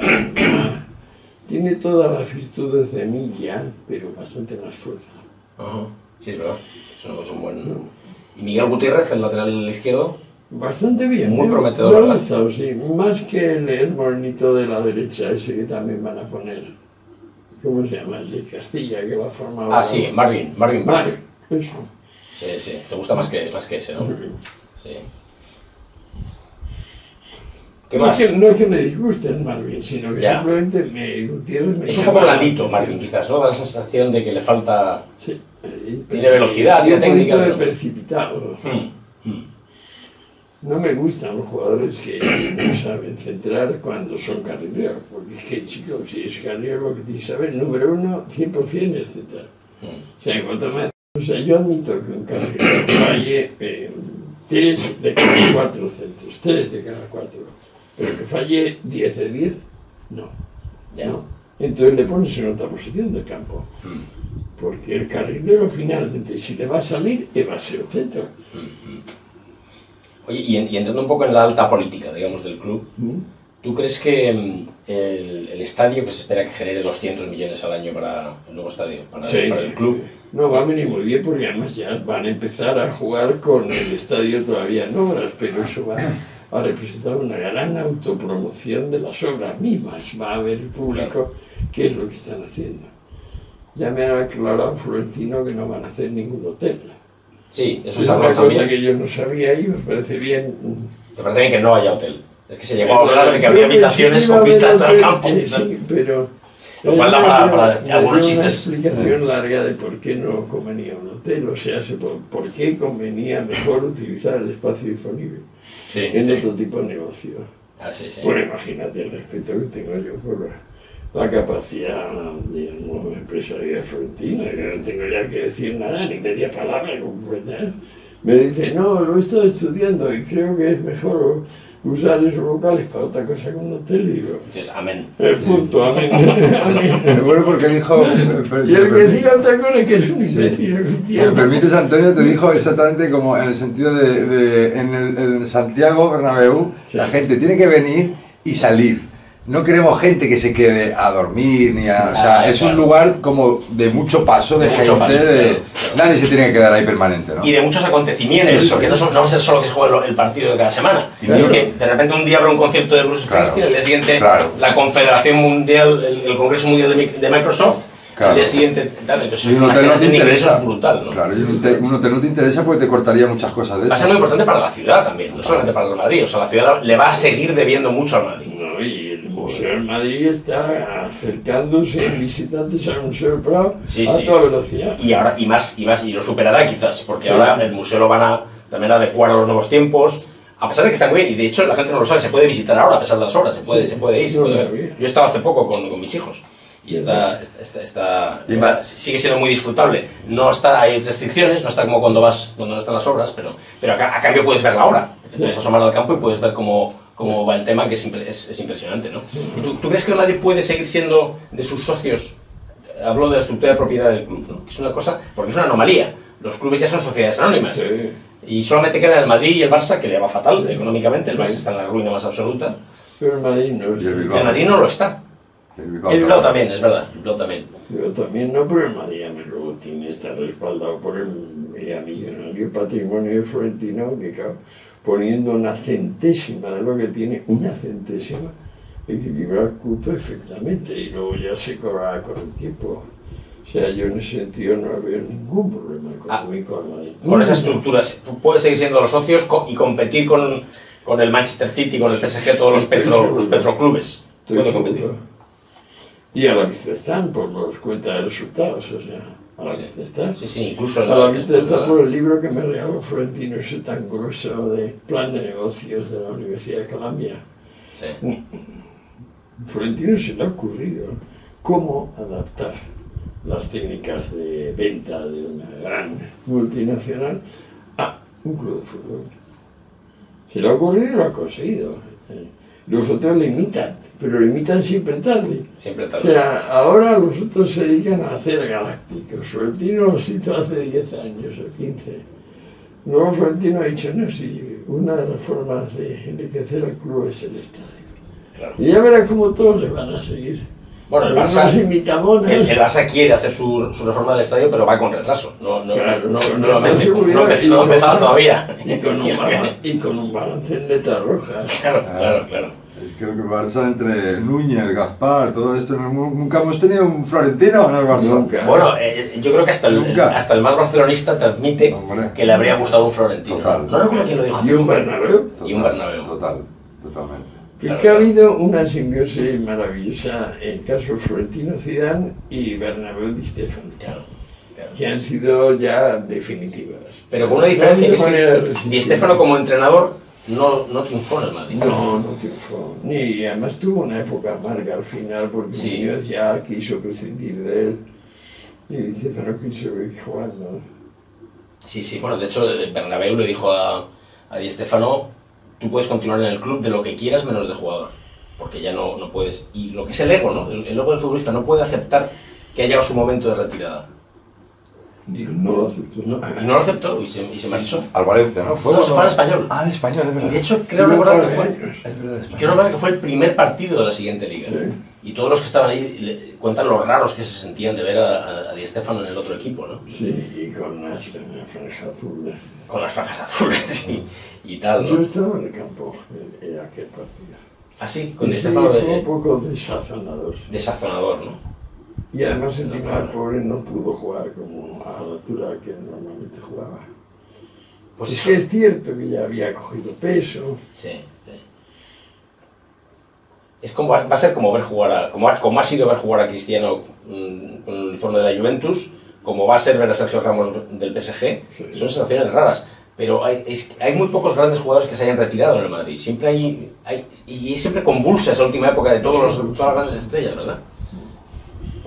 tiene todas las virtudes de Milla, pero bastante más fuerza. Ajá. Sí, es verdad. Es un, es un buen... ¿Y Miguel Gutiérrez, el lateral izquierdo? Bastante bien. Muy ¿eh? prometedor, Me ha ¿verdad? gustado, sí. Más que el, el morenito de la derecha, ese que también van a poner. ¿Cómo se llama? El de Castilla, que la formado. Ah, sí, Marvin. Marvin Bat. Vale, eso. Sí, sí. ¿Te gusta más que, más que ese, no? Sí. ¿Qué no, más? Es que, no es que me disguste el Marvin, sino que Ya. simplemente me, Gutiérrez me Es un llama poco la blandito, atención. Marvin, quizás, ¿no? Da la sensación de que le falta... Sí. Tiene velocidad, tiene técnica, Un poquito pero- de precipitado. Mm, mm. No me gustan los jugadores que no saben centrar cuando son carrileros, porque es que, chicos, si es carrilero lo que tienes que saber, número uno, cien por cien es centrar. O sea, en cuanto más... O sea, yo admito que un carrilero falle eh, tres de cada cuatro centros, tres de cada cuatro, pero que falle diez de diez, no. Ya. no. Entonces le pones en otra posición del campo, Mm. porque el carrilero finalmente, si le va a salir, le va a ser el centro. Oye, y, y entrando un poco en la alta política, digamos, del club, ¿Mm? ¿tú crees que mm, el, el estadio que se espera que genere doscientos millones al año para el nuevo estadio, para, Sí. para el club? No, va a venir muy bien porque además ya van a empezar a jugar con el estadio todavía en obras, pero eso va a representar una gran autopromoción de las obras mismas. Va a haber público qué es lo que están haciendo. Ya me ha aclarado Florentino que no van a hacer ningún hotel. Sí, eso Es se ha una hablado cosa también. que yo no sabía y me parece bien. ¿Te parece bien que no haya hotel? Es que se llegó a hablar de que Yo había pensé habitaciones que iba a con haber vistas al hotel, campo. eh, sí, pero... Lo cual da Él me para- dio- para me algunos dio chistes. Una explicación larga de por qué no convenía un hotel, o sea, se- por, por qué convenía mejor utilizar el espacio disponible Sí, en sí. otro tipo de negocio. Ah, sí, sí. Bueno, imagínate el respeto que tengo yo por, la capacidad, digamos, empresarial florentina, que no tengo ya que decir nada, ni media palabra, comprender. Me dice, no, lo he estado estudiando y creo que es mejor usar esos locales para otra cosa que un hotel, digo. Entonces, amén. El punto, amén. amén. Bueno, porque dijo... Y el que decía otra cosa que es un imbécil. Si me permites, Antonio, te dijo exactamente como en el sentido de, de en, el, en Santiago Bernabéu, sí. La gente tiene que venir y salir. No queremos gente que se quede a dormir, ni a... Ah, o sea, claro, es un lugar como de mucho paso, de, de gente, paso, de... Claro. Nadie se tiene que quedar ahí permanente, ¿no? Y de muchos acontecimientos, Eso, porque no, son, no va a ser solo que se juegue el partido de cada semana. Claro. Es que de repente un día habrá un concierto de Bruce Springsteen, claro. El día siguiente claro. La Confederación Mundial, el, el Congreso Mundial de, de Microsoft, claro. El día siguiente... Tal, entonces, y un hotel no te interesa. Es brutal, ¿no? Claro, y un, te, un hotel no te interesa porque te cortaría muchas cosas de eso. Va a ser muy importante para la ciudad también, no solamente para el Madrid. O sea, la ciudad le va a seguir debiendo mucho al Madrid. No, y el Museo del Madrid está acercándose en visitantes al Museo del Prado sí, a sí. toda velocidad. Y ahora, y más, y más, y lo superará quizás, porque sí. Ahora el museo lo van a también adecuar a los nuevos tiempos. A pesar de que está muy bien, y de hecho la gente no lo sabe, se puede visitar ahora a pesar de las horas, se puede, sí, se puede ir, se puede ver. Yo he estado hace poco con, con mis hijos. Y está, está, está, está, está, sigue siendo muy disfrutable. No está, hay restricciones, no está como cuando vas, cuando no están las obras, pero, pero a, a cambio puedes ver la obra. Te puedes asomar al campo y puedes ver cómo, cómo va el tema, que es, es, es impresionante, ¿no? ¿Y tú, tú crees que el Madrid puede seguir siendo de sus socios? Hablo de la estructura de propiedad del club, ¿no? Que es una cosa, porque es una anomalía. Los clubes ya son sociedades anónimas. Sí. Y solamente queda el Madrid y el Barça, que le va fatal económicamente. El Barça está en la ruina más absoluta. Pero el Madrid no es. El, el Madrid no lo está. El Bilbao, el Bilbao también, es verdad, el Bilbao también. Yo también no, pero el Madrid luego tiene, está respaldado por el millonario patrimonio florentino que claro, poniendo una centésima de lo que tiene, una centésima, equilibra el club perfectamente y luego ya se cobrará con el tiempo. O sea, yo en ese sentido no veo ningún problema económico al Madrid. Con esas estructuras, tú puedes seguir siendo los socios y competir con, con el Manchester City, con el P S G, todos los, petro, los petroclubes. Puede competir. Y a la vista están por los cuentas de resultados, o sea, a la sí. vista están. Sí, sí, incluso... A la, la vista está por el libro que me regaló Florentino, ese tan grueso de plan de negocios de la Universidad de Columbia. Sí. Florentino se le ha ocurrido cómo adaptar las técnicas de venta de una gran multinacional a un club de fútbol. Se le ha ocurrido y lo ha conseguido. Los otros le imitan, pero lo imitan siempre tarde. Siempre tarde. O sea, ahora los otros se dedican a hacer galácticos. Florentino lo hizo hace diez años o quince. Luego Florentino ha dicho, no, sí, una de las formas de enriquecer al club es el estadio. Claro. Y ya verás cómo todos le van a seguir. Bueno, el Barça, el, el Barça quiere hacer su, su reforma del estadio, pero va con retraso. No, no, claro, no, no, no, no, no, no, no ha empezado todavía. Y con, un balance, y con un balance en letras rojas. Claro, claro, claro. Creo que el Barça entre Núñez, Gaspar, todo esto, nunca hemos tenido un florentino en el Barça. Nunca. Bueno, eh, yo creo que hasta el, el, hasta el más barcelonista te admite Hombre. que le habría gustado un florentino. Total. No recuerdo quién lo dijo. Y un Bernabéu. Y un Bernabéu. Total, totalmente. Y claro, que ha habido una simbiosis maravillosa en el caso Florentino Zidane y Bernabéu Di Stéfano, claro, claro. que han sido ya definitivas. Pero con una diferencia, que es que Di Stéfano como entrenador no, no triunfó en el Madrid. No, no triunfó. Ni además tuvo una época amarga al final porque sí. Muñoz ya quiso prescindir de él y Di Stéfano quiso ir jugando. Sí, sí, bueno, de hecho Bernabéu le dijo a, a Di Stéfano: tú puedes continuar en el club de lo que quieras menos de jugador, porque ya no, no puedes. Y lo que es el ego, ¿no? El, el ego del futbolista no puede aceptar que ha llegado su momento de retirada. Y no lo aceptó. No, y no lo aceptó y se, y se marchó. Al Valencia, ¿no? Fue, no, se fue al Español. Ah, al Español, es verdad. Y de hecho creo recordar que fue, es verdad, creo recordar que fue el primer partido de la siguiente liga. Sí. Y todos los que estaban ahí le, cuentan lo raros que se sentían de ver a, a Di Stéfano en el otro equipo, ¿no? Sí, y con las franjas azules. Con las franjas azules y, y tal, ¿no? Yo estaba en el campo en, en aquel partido. Ah, sí, con Di Stéfano de... Fue un poco desazonador. Desazonador, ¿no? Y además el no, el pobre no pudo jugar como a la altura que normalmente jugaba. Pues es que es cierto que ya había cogido peso. Sí, sí. Es como, va a ser como ver jugar a, como, como ha sido ver jugar a Cristiano mmm, con el uniforme de la Juventus, como va a ser ver a Sergio Ramos del P S G. Sí. Son sensaciones raras. Pero hay, es, hay muy pocos grandes jugadores que se hayan retirado en el Madrid. Siempre hay, hay y es siempre convulsa esa última época de todos los, todas las grandes estrellas, ¿verdad?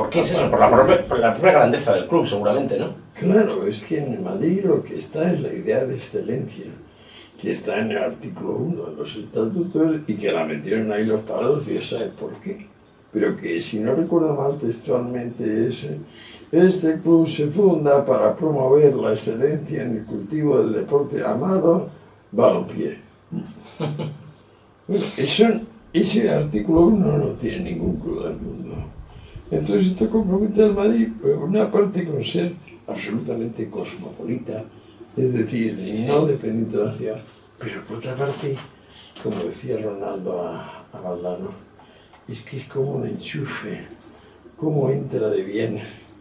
¿Por qué es eso? Por la, propia, por la propia grandeza del club, seguramente, ¿no? Claro, es que en Madrid lo que está es la idea de excelencia, que está en el artículo uno de los estatutos y que la metieron ahí los padres, Dios sabe por qué. Pero que, si no recuerdo mal textualmente, es: este club se funda para promover la excelencia en el cultivo del deporte llamado balompié. Bueno, eso, ese artículo uno no tiene ningún club del mundo. Entonces esto compromete al Madrid, por una parte, con ser absolutamente cosmopolita, es decir, sí, no sí. dependiente de la ciudad, pero por otra parte, como decía Ronaldo a, a Valdano, es que es como un enchufe, cómo entra de bien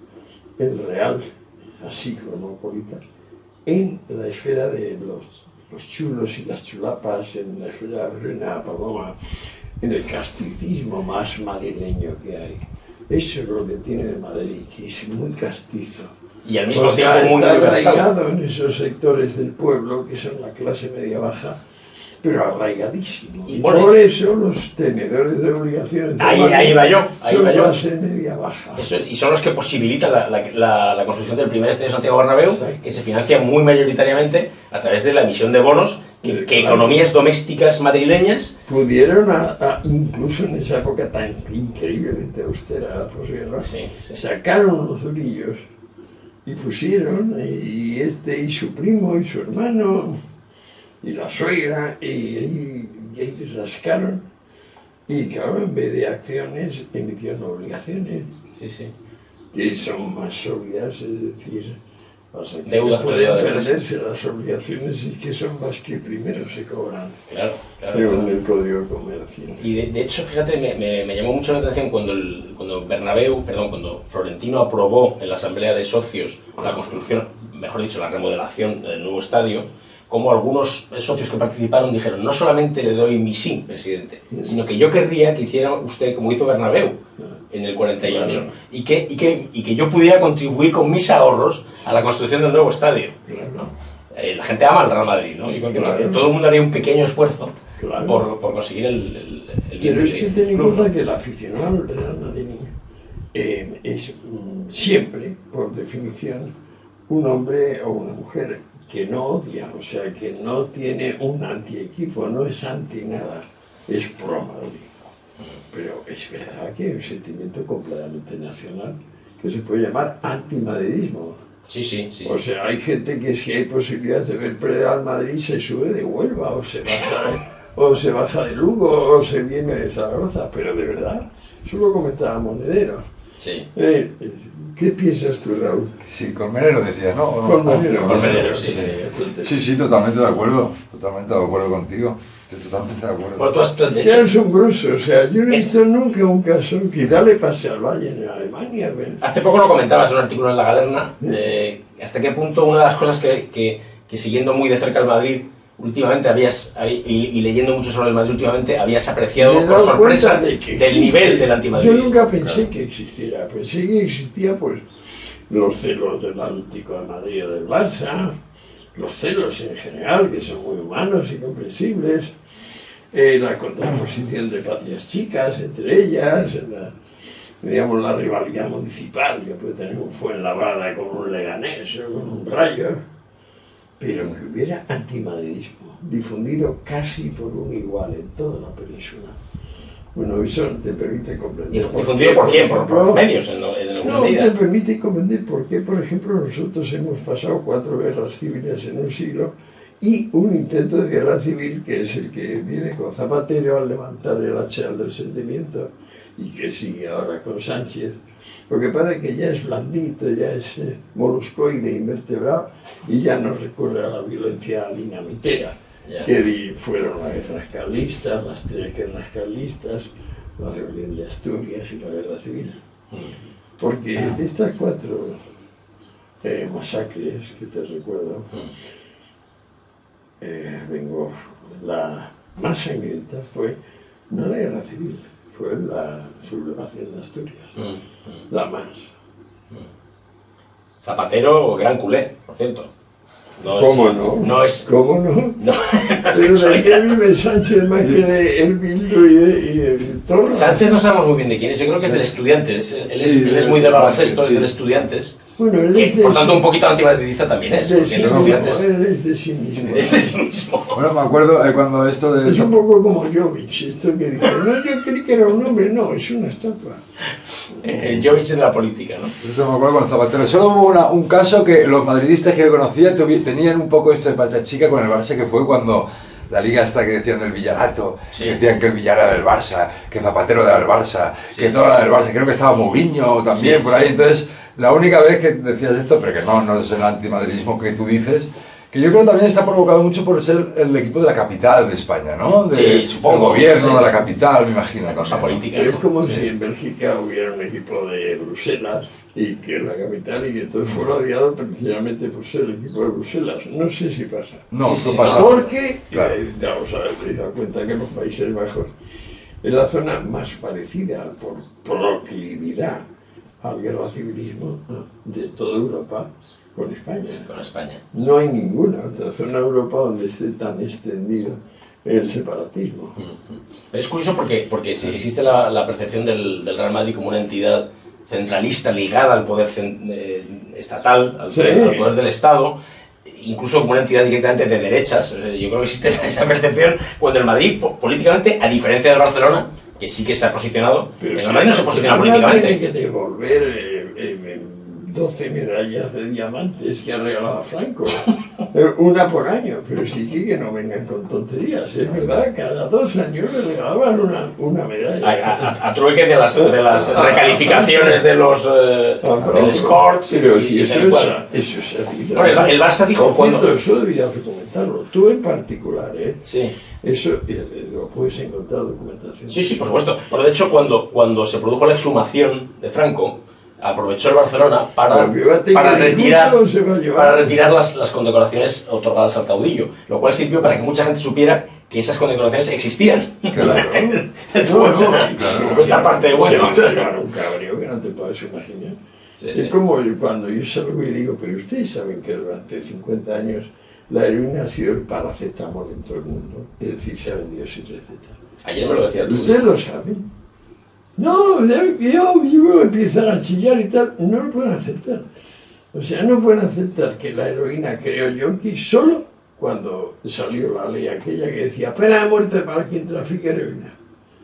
el Real, así cosmopolita, en la esfera de los, los chulos y las chulapas, en la esfera de Reina Paloma, en el casticismo más madrileño que hay. Eso es lo que tiene de Madrid, que es muy castizo. Y al mismo o sea, tiempo muy está universal. arraigado en esos sectores del pueblo, que son la clase media-baja, pero arraigadísimo. Y por bueno, eso los tenedores de obligaciones de ahí, Madrid ahí va yo, ahí son va yo. clase media-baja. Eso es, y son los que posibilitan la, la, la, la construcción del primer estadio de Santiago Bernabéu, exacto, que se financia muy mayoritariamente a través de la emisión de bonos, que, que claro, economías domésticas madrileñas pudieron, a, a, incluso en esa época tan increíblemente austera la posguerra, sí, sí. sacaron unos zurillos y pusieron, y este y su primo y su hermano y la suegra, y, y, y ellos rascaron, y claro, en vez de acciones emitieron obligaciones, sí, sí, que son más sólidas, es decir, las deudas pueden perderse las obligaciones y que son más que primero se cobran. Claro, claro. Pero en el Código de Comercio. Y de, de hecho, fíjate, me, me, me llamó mucho la atención cuando el, cuando Bernabéu, perdón, cuando Florentino aprobó en la Asamblea de Socios la construcción, mejor dicho, la remodelación del nuevo estadio, como algunos socios que participaron dijeron: no solamente le doy mi sí, presidente, sino que yo querría que hiciera usted como hizo Bernabéu en el cuarenta y ocho, claro, y, que, y, que, y que yo pudiera contribuir con mis ahorros a la construcción del nuevo estadio, ¿no? Eh, la gente ama al Real Madrid, ¿no? Yo creo que claro, todo el mundo haría un pequeño esfuerzo, claro, por, por conseguir el, el, el bien. Pero es que ten en cuenta que el aficionado al Real Madrid eh, es mm, siempre, por definición, un hombre o una mujer que no odia, o sea, que no tiene un antiequipo, no es anti nada, es pro Madrid. Pero es verdad que hay un sentimiento completamente nacional que se puede llamar antimadridismo. Sí, sí, sí. O sea, hay gente que, si hay posibilidad de ver perder al Madrid, se sube de Huelva, o se baja de, o se baja de Lugo, o se viene de Zaragoza, pero de verdad, eso lo comentaba Monedero. Sí. Eh, ¿Qué piensas tú, Raúl? Sí, Colmenero decía, ¿no? Colmenero, Colmenero, sí, sí. Sí. sí, sí, totalmente de acuerdo, totalmente de acuerdo contigo. Estoy totalmente de acuerdo. Bueno, tú has, tú has es asombroso, o sea, yo no he visto nunca un caso, quizá le pase al Bayern en Alemania. ¿Ven? Hace poco lo comentabas en un artículo en La Galerna, eh, hasta qué punto una de las cosas que, que, que siguiendo muy de cerca el Madrid, últimamente habías, y, y leyendo mucho sobre el Madrid últimamente, habías apreciado con sorpresa de que del nivel del antimadridismo. Yo nunca pensé claro. que existiera, pensé que existía pues los celos del Atlético de Madrid o del Barça, los celos en general, que son muy humanos y comprensibles, eh, la contraposición de patrias chicas entre ellas, la, digamos, la rivalidad municipal que puede tener un Fuenlabrada con un Leganés o con un Rayo, pero que hubiera antimadridismo difundido casi por un igual en toda la península. Bueno, eso te permite comprender. ¿Difundido por quién? ¿Por, por los medios? En, en alguna no, medida. te permite comprender por qué, por ejemplo, nosotros hemos pasado cuatro guerras civiles en un siglo y un intento de guerra civil que es el que viene con Zapatero al levantar el hacha del sentimiento y que sigue ahora con Sánchez. Lo que pasa es que ya es blandito, ya es eh, moluscoide, invertebrado y ya no recurre a la violencia dinamitera. Yeah. Que fueron las guerras carlistas, las tres guerras carlistas, la rebelión de Asturias y la guerra civil. Mm. Porque de estas cuatro eh, masacres que te recuerdo, mm. eh, vengo, la más sangrienta fue no la guerra civil, fue la sublevación de Asturias, mm. Mm. la más. Mm. Zapatero, gran culé, por cierto. No ¿Cómo es, no? No es... ¿Cómo no? No, no es Pero de qué casualidad. vive Sánchez más que de El Bildu y de, y de Torra. Sánchez no sabemos muy bien de quién es, yo creo que es del Estudiantes. Él es, Sí, él es muy del baloncesto, sí. es del Estudiantes. Bueno, él Que, es de por tanto, sí- un poquito antimadridista también es, de porque sí en los mismo, Estudiantes él es de sí mismo. es de sí mismo. Bueno, me acuerdo eh, cuando esto de... Es un poco como Jovic, esto que dice, no, yo creí que era un hombre, no, es una estatua. El Jovic de la política, ¿no? Eso me acuerdo con Zapatero. Solo hubo una- un caso que los madridistas que yo conocía tuvi- tenían un poco esto de pata chica con el Barça, que fue cuando la liga esta que decían del Villarato, Sí. que decían que el Villar era del Barça, que Zapatero era del Barça, Sí, que todo sí. era del Barça, creo que estaba Mourinho también Sí, por ahí. sí. Entonces, la única vez que decías esto, pero que no, no es el antimadridismo que tú dices, que yo creo que también está provocado mucho por ser el equipo de la capital de España, ¿no? De, Sí, supongo, el gobierno sí. de la capital, me imagino. Una cosa también, ¿no? política. Es ¿no? como si en Bélgica hubiera un equipo de Bruselas y que es la capital y que todo fuera odiado precisamente por ser el equipo de Bruselas. No sé si pasa. No, Sí, sí, no pasa. Porque, Claro. eh, ya os habéis dado cuenta que los Países Bajos es la zona más parecida por proclividad al guerra civilismo, ¿no?, de toda Europa con España. Con España. No hay ninguna otra zona de Europa donde esté tan extendido el separatismo. Pero es curioso porque, porque si existe la, la percepción del, del Real Madrid como una entidad centralista ligada al poder cen- eh, estatal, al, Sí. al poder del Estado, incluso como una entidad directamente de derechas. Eh, Yo creo que existe esa, esa percepción cuando el Madrid, po- políticamente, a diferencia del Barcelona, que sí que se ha posicionado, Pero el si Madrid no se posiciona Barcelona políticamente. Tiene que devolver eh, eh, doce medallas de diamantes que ha regalado Franco. Eh, Una por año, pero sí que no vengan con tonterías. Es verdad, cada dos años le regalaban una, una A, medalla. a- a trueque de las, de las recalificaciones de los eh, del Scorch Pero y- si y eso tal es, cual. eso es así. Bueno, el- el Barça dijo Por cuando- cierto, eso debías documentarlo. Tú en particular, ¿eh? Sí. Eso eh, lo puedes encontrar documentación. Sí, sí, por supuesto. Bueno, de hecho, cuando, cuando se produjo la exhumación de Franco, aprovechó el Barcelona para, Pero fíjate para que retirar, disgusto se va a llevar. para retirar las, las condecoraciones otorgadas al caudillo, lo cual sirvió para que mucha gente supiera que esas condecoraciones existían. Claro. Tuvo esa, claro. tuvo esa parte de bueno. Se va a llevar un cabreo que no te puedes imaginar. Sí, Es sí. como yo- cuando yo salgo y digo, pero ustedes saben que durante cincuenta años la heroína ha sido el paracetamol en todo el mundo. Es decir, se ha vendido sin receta. Ayer me lo decía tú. ¿Ustedes lo saben? No, yo, yo, yo empiezan a chillar y tal. No lo pueden aceptar. O sea, no pueden aceptar que la heroína creó Yonki solo cuando salió la ley aquella que decía pena de muerte para quien trafique heroína.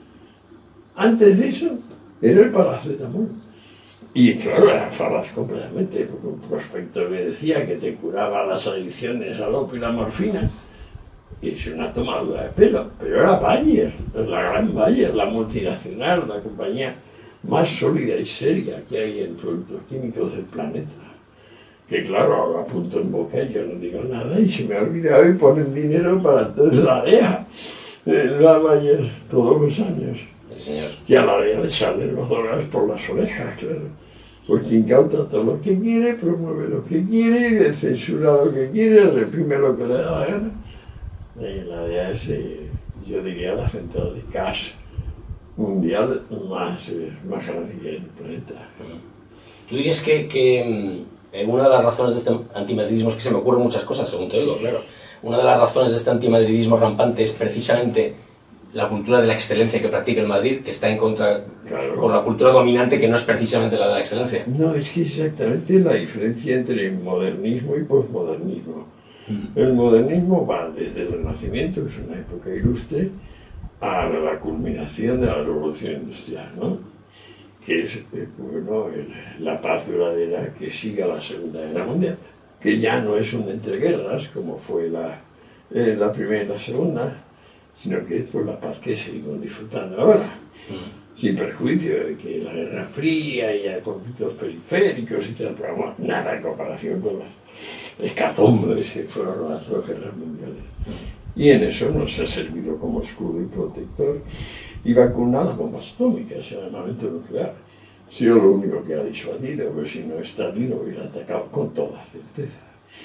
Antes de eso, era el paracetamol. Y claro, era falaz completamente, porque un prospecto me decía que te curaba las adicciones al opio y la morfina. Y es una tomadura de pelo. Pero era Bayer, la gran Bayer, la multinacional, la compañía más sólida y seria que hay en productos químicos del planeta. Que claro, ahora apunto en boca y yo no digo nada y se me ha olvidado y ponen dinero para entonces la D E A, eh, la Bayer, todos los años. Sí, señor. Y a la D E A le salen los dólares por las orejas, claro. Porque incauta todo lo que quiere, promueve lo que quiere, censura lo que quiere, reprime lo que le da la gana. Y la D E A es, eh, yo diría, la central de gas mundial más, eh, más grande que hay en el planeta. Tú dirías que, que mm, una de las razones de este antimadridismo, es que se me ocurren muchas cosas, según te digo, claro. Una de las razones de este antimadridismo rampante es precisamente la cultura de la excelencia que practica el Madrid, que está en contra Claro. con la cultura dominante que no es precisamente la de la excelencia. No, es que exactamente la diferencia entre modernismo y posmodernismo. El modernismo va desde el Renacimiento, que es una época ilustre, a la culminación de la Revolución Industrial, ¿no? Que es eh, bueno, el- la paz duradera que sigue a la Segunda Guerra Mundial, que ya no es un entreguerras como fue la, eh, la Primera y la Segunda, sino que es por la paz que seguimos disfrutando ahora, sin perjuicio de que la Guerra Fría y hay conflictos periféricos y tal, pero vamos, nada en comparación con las hecatombes que fueron las dos guerras mundiales. Y en eso nos ha servido como escudo y protector y vacuna a las bombas atómicas y al armamento nuclear. Ha sido lo único que ha disuadido, porque si no, Stalin lo hubiera atacado con toda certeza.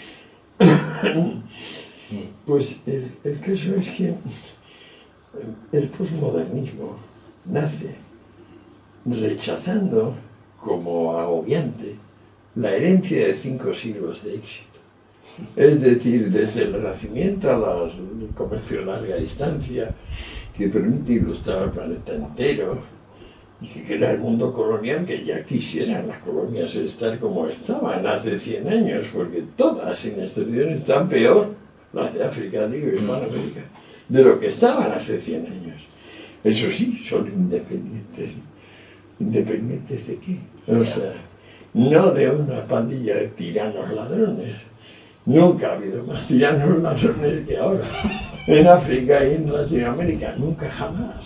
Pues el, el caso es que el posmodernismo nace rechazando como agobiante la herencia de cinco siglos de éxito. Es decir, desde el Renacimiento al comercio de larga distancia, que permite ilustrar al planeta entero, y que crea el mundo colonial, que ya quisieran las colonias estar como estaban hace cien años, porque todas, sin excepción, están peor, las de África, digo, Hispanoamérica, de lo que estaban hace cien años. Eso sí, son independientes. ¿Independientes de qué? O sea, no de una pandilla de tiranos ladrones. Nunca ha habido más tiranos ladrones que ahora. En África y en Latinoamérica, nunca jamás.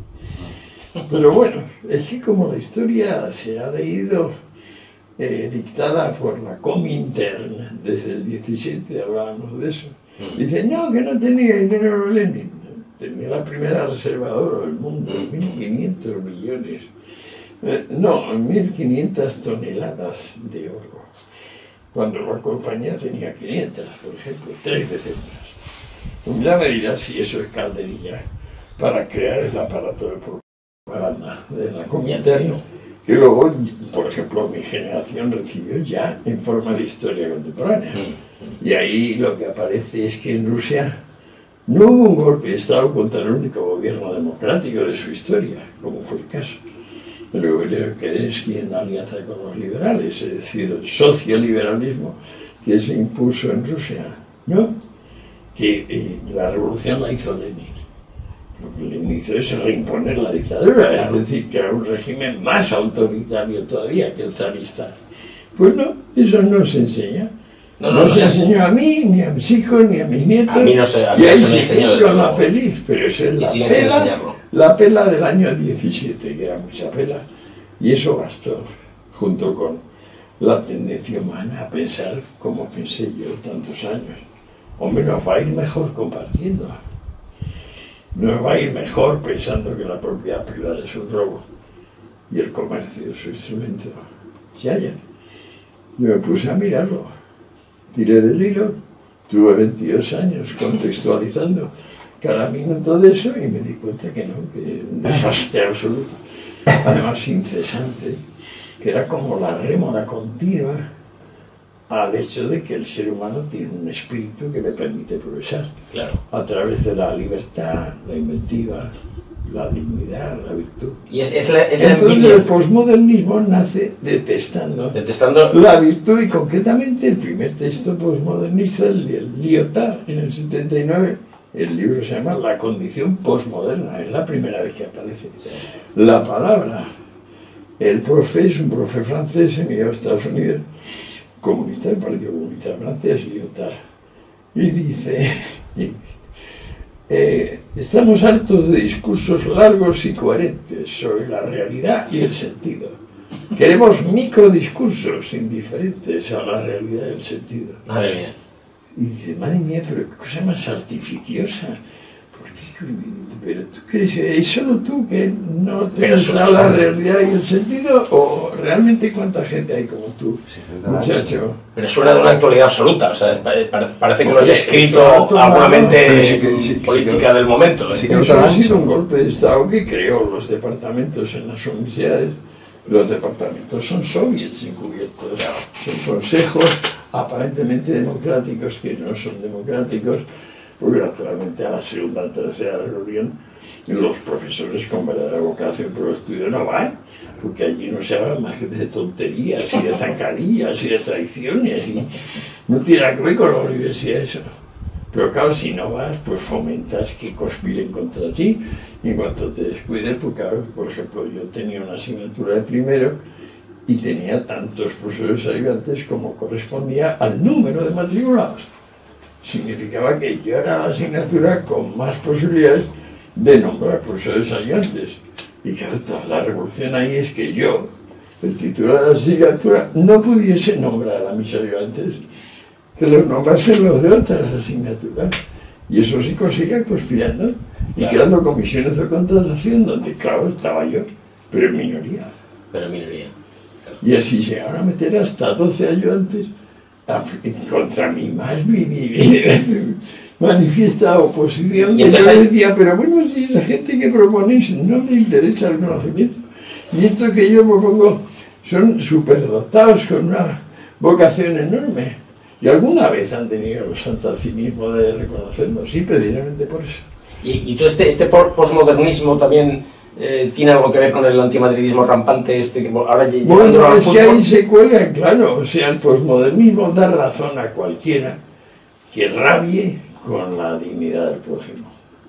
Pero bueno, es que como la historia se ha leído eh, dictada por la Comintern desde el diecisiete, hablábamos de eso. Dicen, no, que no tenía dinero Lenin. Tenía la primera reserva de oro del mundo, mil quinientos millones. Eh, no, mil quinientas toneladas de oro. Cuando la compañía tenía quinientas, por ejemplo, tres decenas. Ya me dirás si eso es calderilla para crear el aparato de propaganda de la Comintern, que luego, por ejemplo, mi generación recibió ya en forma de historia contemporánea. Y ahí lo que aparece es que en Rusia no hubo un golpe de Estado contra el único gobierno democrático de su historia, como fue el caso. Pero Kerensky en alianza con los liberales, es decir, el socioliberalismo que se impuso en Rusia, ¿no? Que eh, la revolución la hizo Lenin. Lo que Lenin hizo es reimponer la dictadura, es decir, que era un régimen más autoritario todavía que el zarista. Pues no, eso no se enseña. No, no, no, no se enseñó a mí, ni a mis hijos, ni a mis nietos. A mí no se, a mí y ahí no se me enseñó. Con la peli, pero eso es la pela, la pela del año diecisiete, que era mucha pela. Y eso bastó, junto con la tendencia humana a pensar como pensé yo tantos años. Hombre, nos va a ir mejor compartiendo. Nos va a ir mejor pensando que la propiedad privada es un robo y el comercio es su instrumento. Se hallan. Yo me puse a mirarlo. Tiré del hilo, tuve veintidós años contextualizando cada minuto de eso y me di cuenta que no, que un desastre absoluto, además incesante, que era como la rémora continua al hecho de que el ser humano tiene un espíritu que le permite progresar, claro, a través de la libertad, la inventiva, la dignidad, la virtud. Y es, es la, es Entonces la el posmodernismo nace detestando, detestando la virtud, y concretamente el primer texto posmodernista, el de Lyotard, en el setenta y nueve, el libro se llama La condición posmoderna, es la primera vez que aparece. Sí. La palabra, el profe es un profe francés enviado a Estados Unidos, comunista del Partido Comunista Francés, Lyotard, y dice... Eh, estamos hartos de discursos largos y coherentes sobre la realidad y el sentido. Queremos microdiscursos indiferentes a la realidad y el sentido. Madre mía. Y dice, madre mía, pero qué cosa más artificiosa. Pero tú crees, ¿es solo tú que no te gusta la realidad y el sentido? ¿O realmente cuánta gente hay como tú, muchacho? Pero suena de una actualidad absoluta, o sea, parece que lo haya escrito alguna mente política del momento. Eso ha sido un golpe de Estado que creó los departamentos en las universidades. Los departamentos son soviets encubiertos, son consejos aparentemente democráticos que no son democráticos, porque naturalmente a la segunda o tercera reunión los profesores con verdadera vocación por el estudio no van, porque allí no se habla más que de tonterías y de zancadillas y de traiciones, y no tiene nada que ver con la universidad eso. Pero claro, si no vas, pues fomentas que conspiren contra ti, y en cuanto te descuides, pues claro, por ejemplo, yo tenía una asignatura de primero y tenía tantos profesores ayudantes como correspondía al número de matriculados. Significaba que yo era la asignatura con más posibilidades de nombrar profesores ayudantes. Y claro, toda la revolución ahí es que yo, el titular de la asignatura, no pudiese nombrar a mis ayudantes, que los nombrasen los de otras asignaturas. Y eso sí conseguía conspirando y claro, creando comisiones de contratación donde, claro, estaba yo, pero en minoría. Pero en minoría. Claro. Y así llegaron a meter hasta doce ayudantes contra mi más manifiesta oposición. Y yo hay... decía, pero bueno, si esa gente que proponéis no le interesa el conocimiento, y esto que yo propongo son superdotados con una vocación enorme, Y alguna vez han tenido el santo cinismo de reconocerlo, sí, precisamente por eso. ¿Y, y tú este, este posmodernismo también eh, tiene algo que ver con el antimadridismo rampante? Este, que ahora bueno, es que ahí se cuelgan, claro, o sea, el posmodernismo da razón a cualquiera que rabie con la dignidad del prójimo.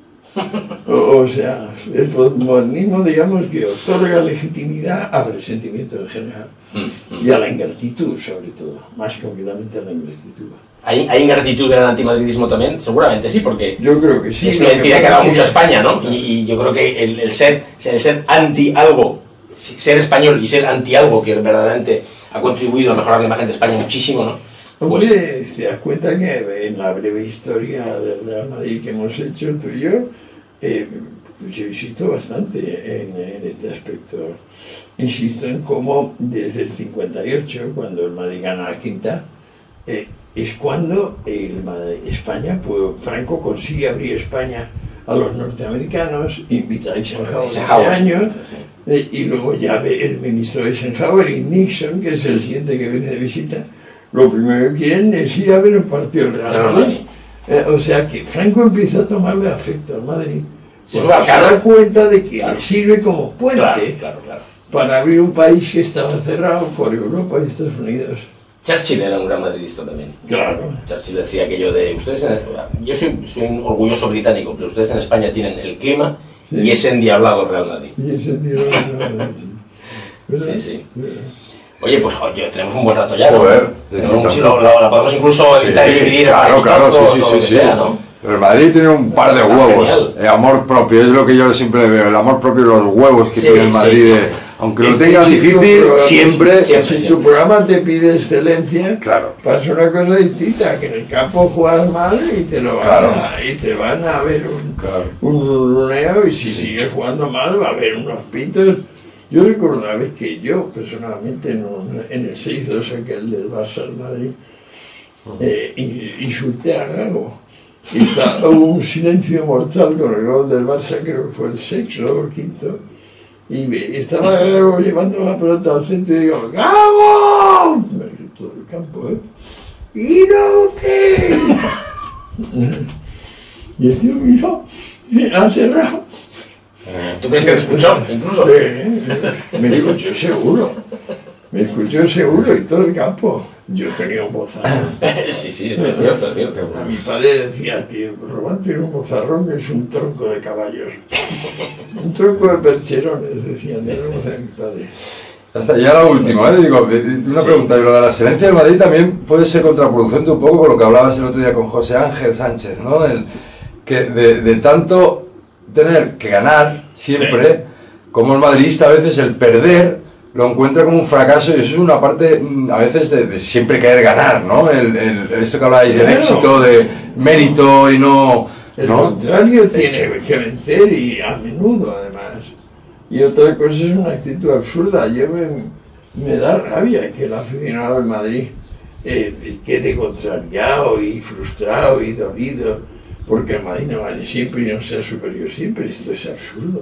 O, o sea, el posmodernismo, digamos, que otorga legitimidad al resentimiento en general y a la ingratitud, sobre todo, más concretamente a la ingratitud. ¿Hay, ¿Hay ingratitud en el antimadridismo también? Seguramente sí, porque yo creo que sí, es una entidad que ha dado mucho a España, ¿no? Y, y yo creo que el, el, ser, el ser anti algo, ser español y ser anti algo que verdaderamente ha contribuido a mejorar la imagen de España muchísimo, ¿no? Pues, hombre, te das cuenta que en la breve historia del Real Madrid que hemos hecho tú y yo, eh, pues yo insisto bastante en, en este aspecto. Insisto en cómo desde el cincuenta y ocho, cuando el Madrid gana la quinta, eh, es cuando el Madrid, España, pues Franco consigue abrir España a los norteamericanos, invita a Eisenhower ese año, eh, y luego ya ve el ministro Eisenhower y Nixon, que es el siguiente que viene de visita, lo primero que quieren es ir a ver un partido Real Madrid. Eh, o sea que Franco empieza a tomarle afecto al Madrid. Se, se da cuenta de que claro. le sirve como puente claro, claro, claro. para abrir un país que estaba cerrado por Europa y Estados Unidos. Churchill era un gran madridista también. Claro. Churchill decía aquello de, ustedes en, yo soy, soy un orgulloso británico, pero ustedes en España tienen el clima sí. y ese endiablado Real Madrid. Y ese endiablado Real Madrid. Sí, sí. Oye, pues oye, tenemos un buen rato ya, ¿no? Joder, sí, sí, lo, lo, la podemos incluso editar sí, y dividir claro, en claro, trozos, sí, sí, o sí, lo que sí. sea, ¿no? Pero el Madrid tiene un par de Está huevos, eh, amor propio, es lo que yo siempre veo, el amor propio y los huevos que sí, tiene el Madrid, sí, sí, sí. aunque lo tenga si difícil, programa, siempre... Si, siempre, si tu programa te pide excelencia, claro. pasa una cosa distinta, que en el campo juegas mal y te lo van, claro. a, y te van a ver un, claro. un runeo, y si sigues jugando mal va a haber unos pitos. Yo recuerdo una vez que yo, personalmente, en, un, en el seis dos, aquel del Barça al Madrid, eh, insulté a Gago. Y está, hubo un silencio mortal con el gol del Barça, creo que fue el sexto o el quinto. Y me, estaba Gago llevando la pelota al centro y digo, ¡Gago! Me dio todo el campo, ¿eh? ¡Inútil! Y el tío miró y ha cerrado. ¿Tú crees que te escuchó, incluso? Sí, me escuchó seguro. Me escuchó seguro y todo el campo. Yo tenía un bozarrón. Sí, sí, es cierto, es cierto. Mi padre decía, tío, Román tiene un bozarrón que es un tronco de caballos. Un tronco de percherones, decían, de la voz de mi padre. Hasta ya la última, ¿eh? Digo, una sí. pregunta, y lo de la excelencia del Madrid también puede ser contraproducente un poco con lo que hablabas el otro día con José Ángel Sánchez, ¿no? El, que de, de tanto tener que ganar siempre, sí. como el madridista a veces el perder lo encuentra como un fracaso, y eso es una parte a veces de, de siempre querer ganar, ¿no? El, el, esto que hablabais del claro. éxito, de mérito y no... El ¿no? contrario tiene que vencer, y a menudo además. Y otra cosa es una actitud absurda. Yo me, me da rabia que el aficionado del Madrid eh, quede contrariado y frustrado y dolido porque el Madrid no vale siempre y no sea superior siempre. Esto es absurdo.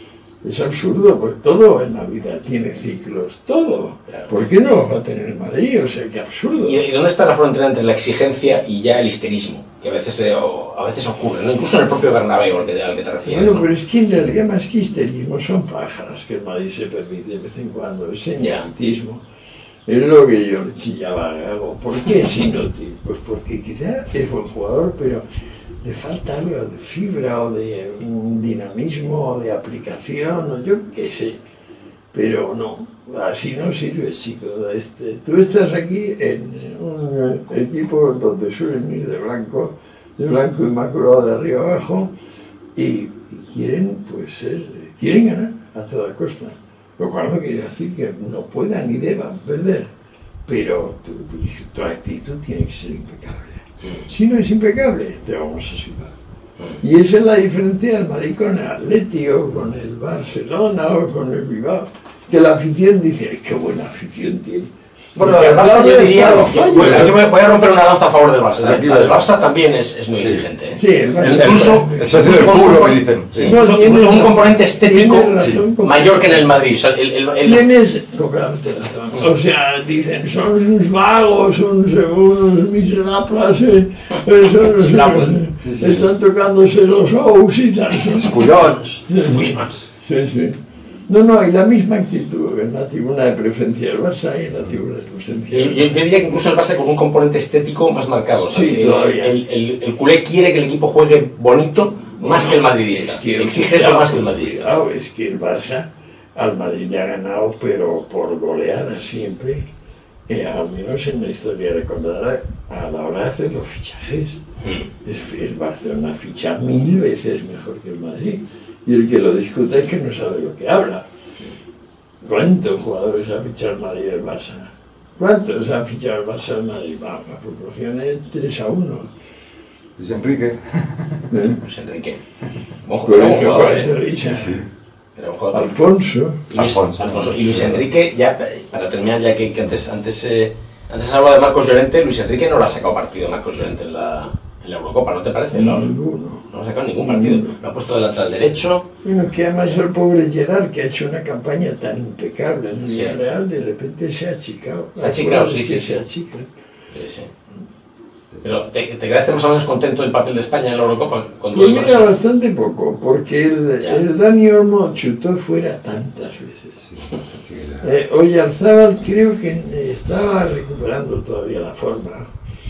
Es absurdo, pues todo en la vida tiene ciclos, todo. ¿Por qué no lo va a tener el Madrid? O sea, qué absurdo. ¿Y dónde está la frontera entre la exigencia y ya el histerismo? Que a veces, eh, a veces ocurre, ¿no? Incluso en el propio Bernabéu al que, al que te refieres. Bueno, ¿no? pero es que en realidad más que histerismo son pájaras que el Madrid se permite de vez en cuando, es señalitismo. Es lo que yo le chillaba a Gago. ¿Por qué es inútil? Pues porque quizá es buen jugador, pero le falta algo de fibra o de dinamismo o de aplicación, o yo qué sé. Pero no, así no sirve, chico. Este, tú estás aquí en un equipo donde suelen ir de blanco, de blanco inmaculado de arriba abajo, y, y quieren, pues, ser, quieren ganar a toda costa. Lo cual no quiere decir que no puedan ni deban perder, pero tu, tu, tu actitud tiene que ser impecable. Si no es impecable, te vamos a silbar. Y esa es la diferencia del Madrid con el Atlético, con el Barcelona o con el Bilbao. Que la afición dice, ¡ay, qué buena afición tiene! Bueno, el Barça yo diría, yo voy, voy a romper una lanza a favor del Barça. ¿eh? El Barça también es, es muy sí. exigente. ¿eh? Sí, el Barça. Incluso, el, el, el, el puro que dicen. Sí, incluso, incluso un componente estético sí. mayor que en el Madrid. O sea, el, el, el, Tienes completamente razón. O sea, dicen, son uns vagos, uns, unos miserables, eh, eh, son unos, Sí, sí. están tocándose los ous y tal. Els collons. Sí, sí. No, no, hay la misma actitud en la tribuna de preferencia del Barça y en la tribuna de preferencia Yo, del yo diría que incluso el Barça con un componente estético más marcado. Sí, el, todavía. El, el, el culé quiere que el equipo juegue bonito más que el madridista. Es que, Exige eso más que el madridista. Cuidado, es que el Barça al Madrid le ha ganado, pero por goleada siempre, eh, al menos en la historia recordada, a la hora de hacer los fichajes. Mm. El, el Barcelona ficha mil veces mejor que el Madrid. Y el que lo discuta es que no sabe lo que habla. ¿Cuántos jugadores ha fichado el Madrid y el Barça? ¿Cuántos ha fichado el Barça y el Madrid? Va, la proporción es tres a uno. Luis Enrique. ¿Eh? Pues Enrique. Buen Pero jugador, es que jugador, parece ¿eh? risa. Era un jugador. Alfonso. Y Luis, Alfonso. Alfonso. Y Luis Enrique, ya para terminar, ya que, que antes antes eh, antes hablaba de Marcos Llorente, Luis Enrique no le ha sacado partido a Marcos Llorente en la, en la Eurocopa, ¿no te parece? No, No, ninguno. no ha sacado ningún partido. Lo ha puesto de lateral derecho. Bueno, que además el pobre Gerard, que ha hecho una campaña tan impecable en el Sí. Villarreal, de repente se ha achicado. Se ha achicado, sí, Que sí, se sí. achica. Sí, sí. Pero ¿te, te quedaste más o menos contento del papel de España en la Eurocopa? Con todo Pues y con mira, eso? bastante poco, porque el, Ya. el Dani Olmo chutó fuera tantas veces. Eh, Oyarzábal creo que eh, estaba recuperando todavía la forma.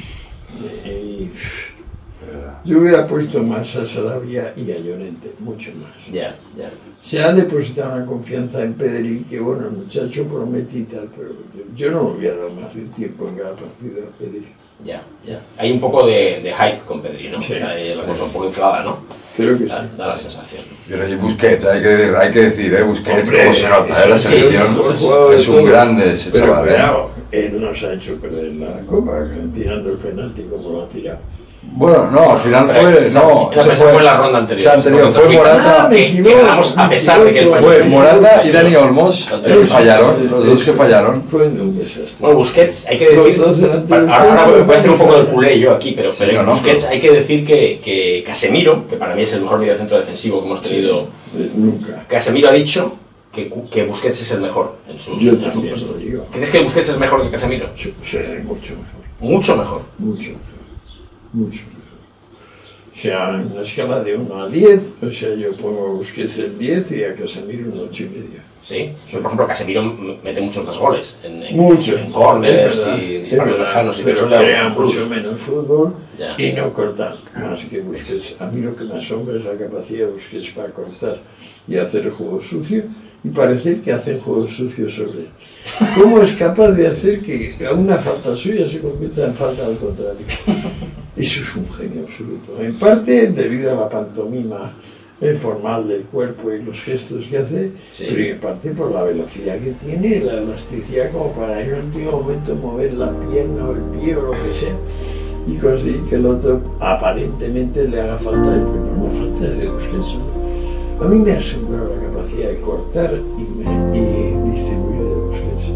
Eh, y, yo hubiera puesto más a Sarabia y a Llorente, mucho más. Ya, ya. Se ha depositado una confianza en Pedri, que bueno, el muchacho promete y tal, pero yo, yo no le hubiera dado más de tiempo en cada partido a Pedri. Ya, ya. Hay un poco de, de hype con Pedri, ¿no? Sí. Está ahí la cosa un poco inflada, ¿no? Creo que sí. Da, da la sensación. Pero y Busquets, hay que, hay que decir, ¿eh? Busquets, Hombre, cómo se nota, ¿eh? La sí, selección sí, sí, sí. es un grande ese Pero chaval, ¿eh? cuidado, él nos ha hecho perder la copa, tirando el penalti como lo ha tirado. Bueno, no, al final Pero fue, esa- no, esa ese fue en la ronda anterior. esa anterior, Contra fue Suiza. Morata, Ah, me Que- equivoco, que ganamos a pesar de que él me falló. fue Morata y Dani Olmos, Eso, que fallaron, eso, los dos que eso. fallaron. Fue un desastre. Bueno, Busquets, hay que Los decir... dos delanteros Ahora, ahora voy, voy a hacer un poco de centros. culé yo aquí, pero, pero Sí, no, no, Busquets pero- hay que decir que, que Casemiro, que para mí es el mejor mediocentro defensivo que hemos tenido, Eh, Nunca. Casemiro ha dicho que, que Busquets es el mejor en su, Yo en su también puesto. lo digo. ¿Crees que Busquets es mejor que Casemiro? Sí, sí, mucho mejor. Mucho mejor. Mucho mejor. Mucho mejor. O sea, en una escala de uno a diez, o sea, yo pongo a Busquets el diez y a Casemiro un ocho y medio. Sí. Yo, por ejemplo, Casemiro m- mete muchos más goles. En, en, Mucho. en corners Es verdad, y es disparos verdad, lejanos y pero eso le da crea un plus. mucho menos fútbol Ya. y no corta más que Busquets. A mí lo que me asombra es la capacidad de Busquets para cortar y hacer el juego sucio y parece que hacen juego sucio sobre él. ¿Cómo es capaz de hacer que a una falta suya se convierta en falta al contrario? Eso es un genio absoluto. En parte debido a la pantomima eh, formal del cuerpo y los gestos que hace, Sí. pero en parte por la velocidad que tiene, la elasticidad como para en el último momento mover la pierna o el pie o lo que sea y conseguir que el otro aparentemente le haga falta de pero no falta de Busquets. A mí me asombra la capacidad de cortar y, me, y distribuir de Busquets.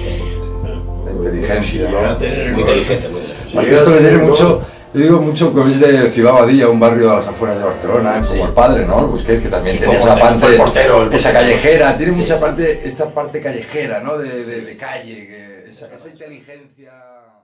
La inteligencia, ¿no? Llega a tener Muy gol. inteligente, muy inteligente. Porque esto le viene mucho, yo digo mucho que veis de Ciudad Badía, un barrio a las afueras de Barcelona, Sí. como el padre, ¿no? El Busquets, que también Y tenía fue esa portero, parte, fue portero, el esa portero. callejera, tiene Sí, mucha sí. parte, esta parte callejera, ¿no? De, de, de calle, que esa, esa inteligencia...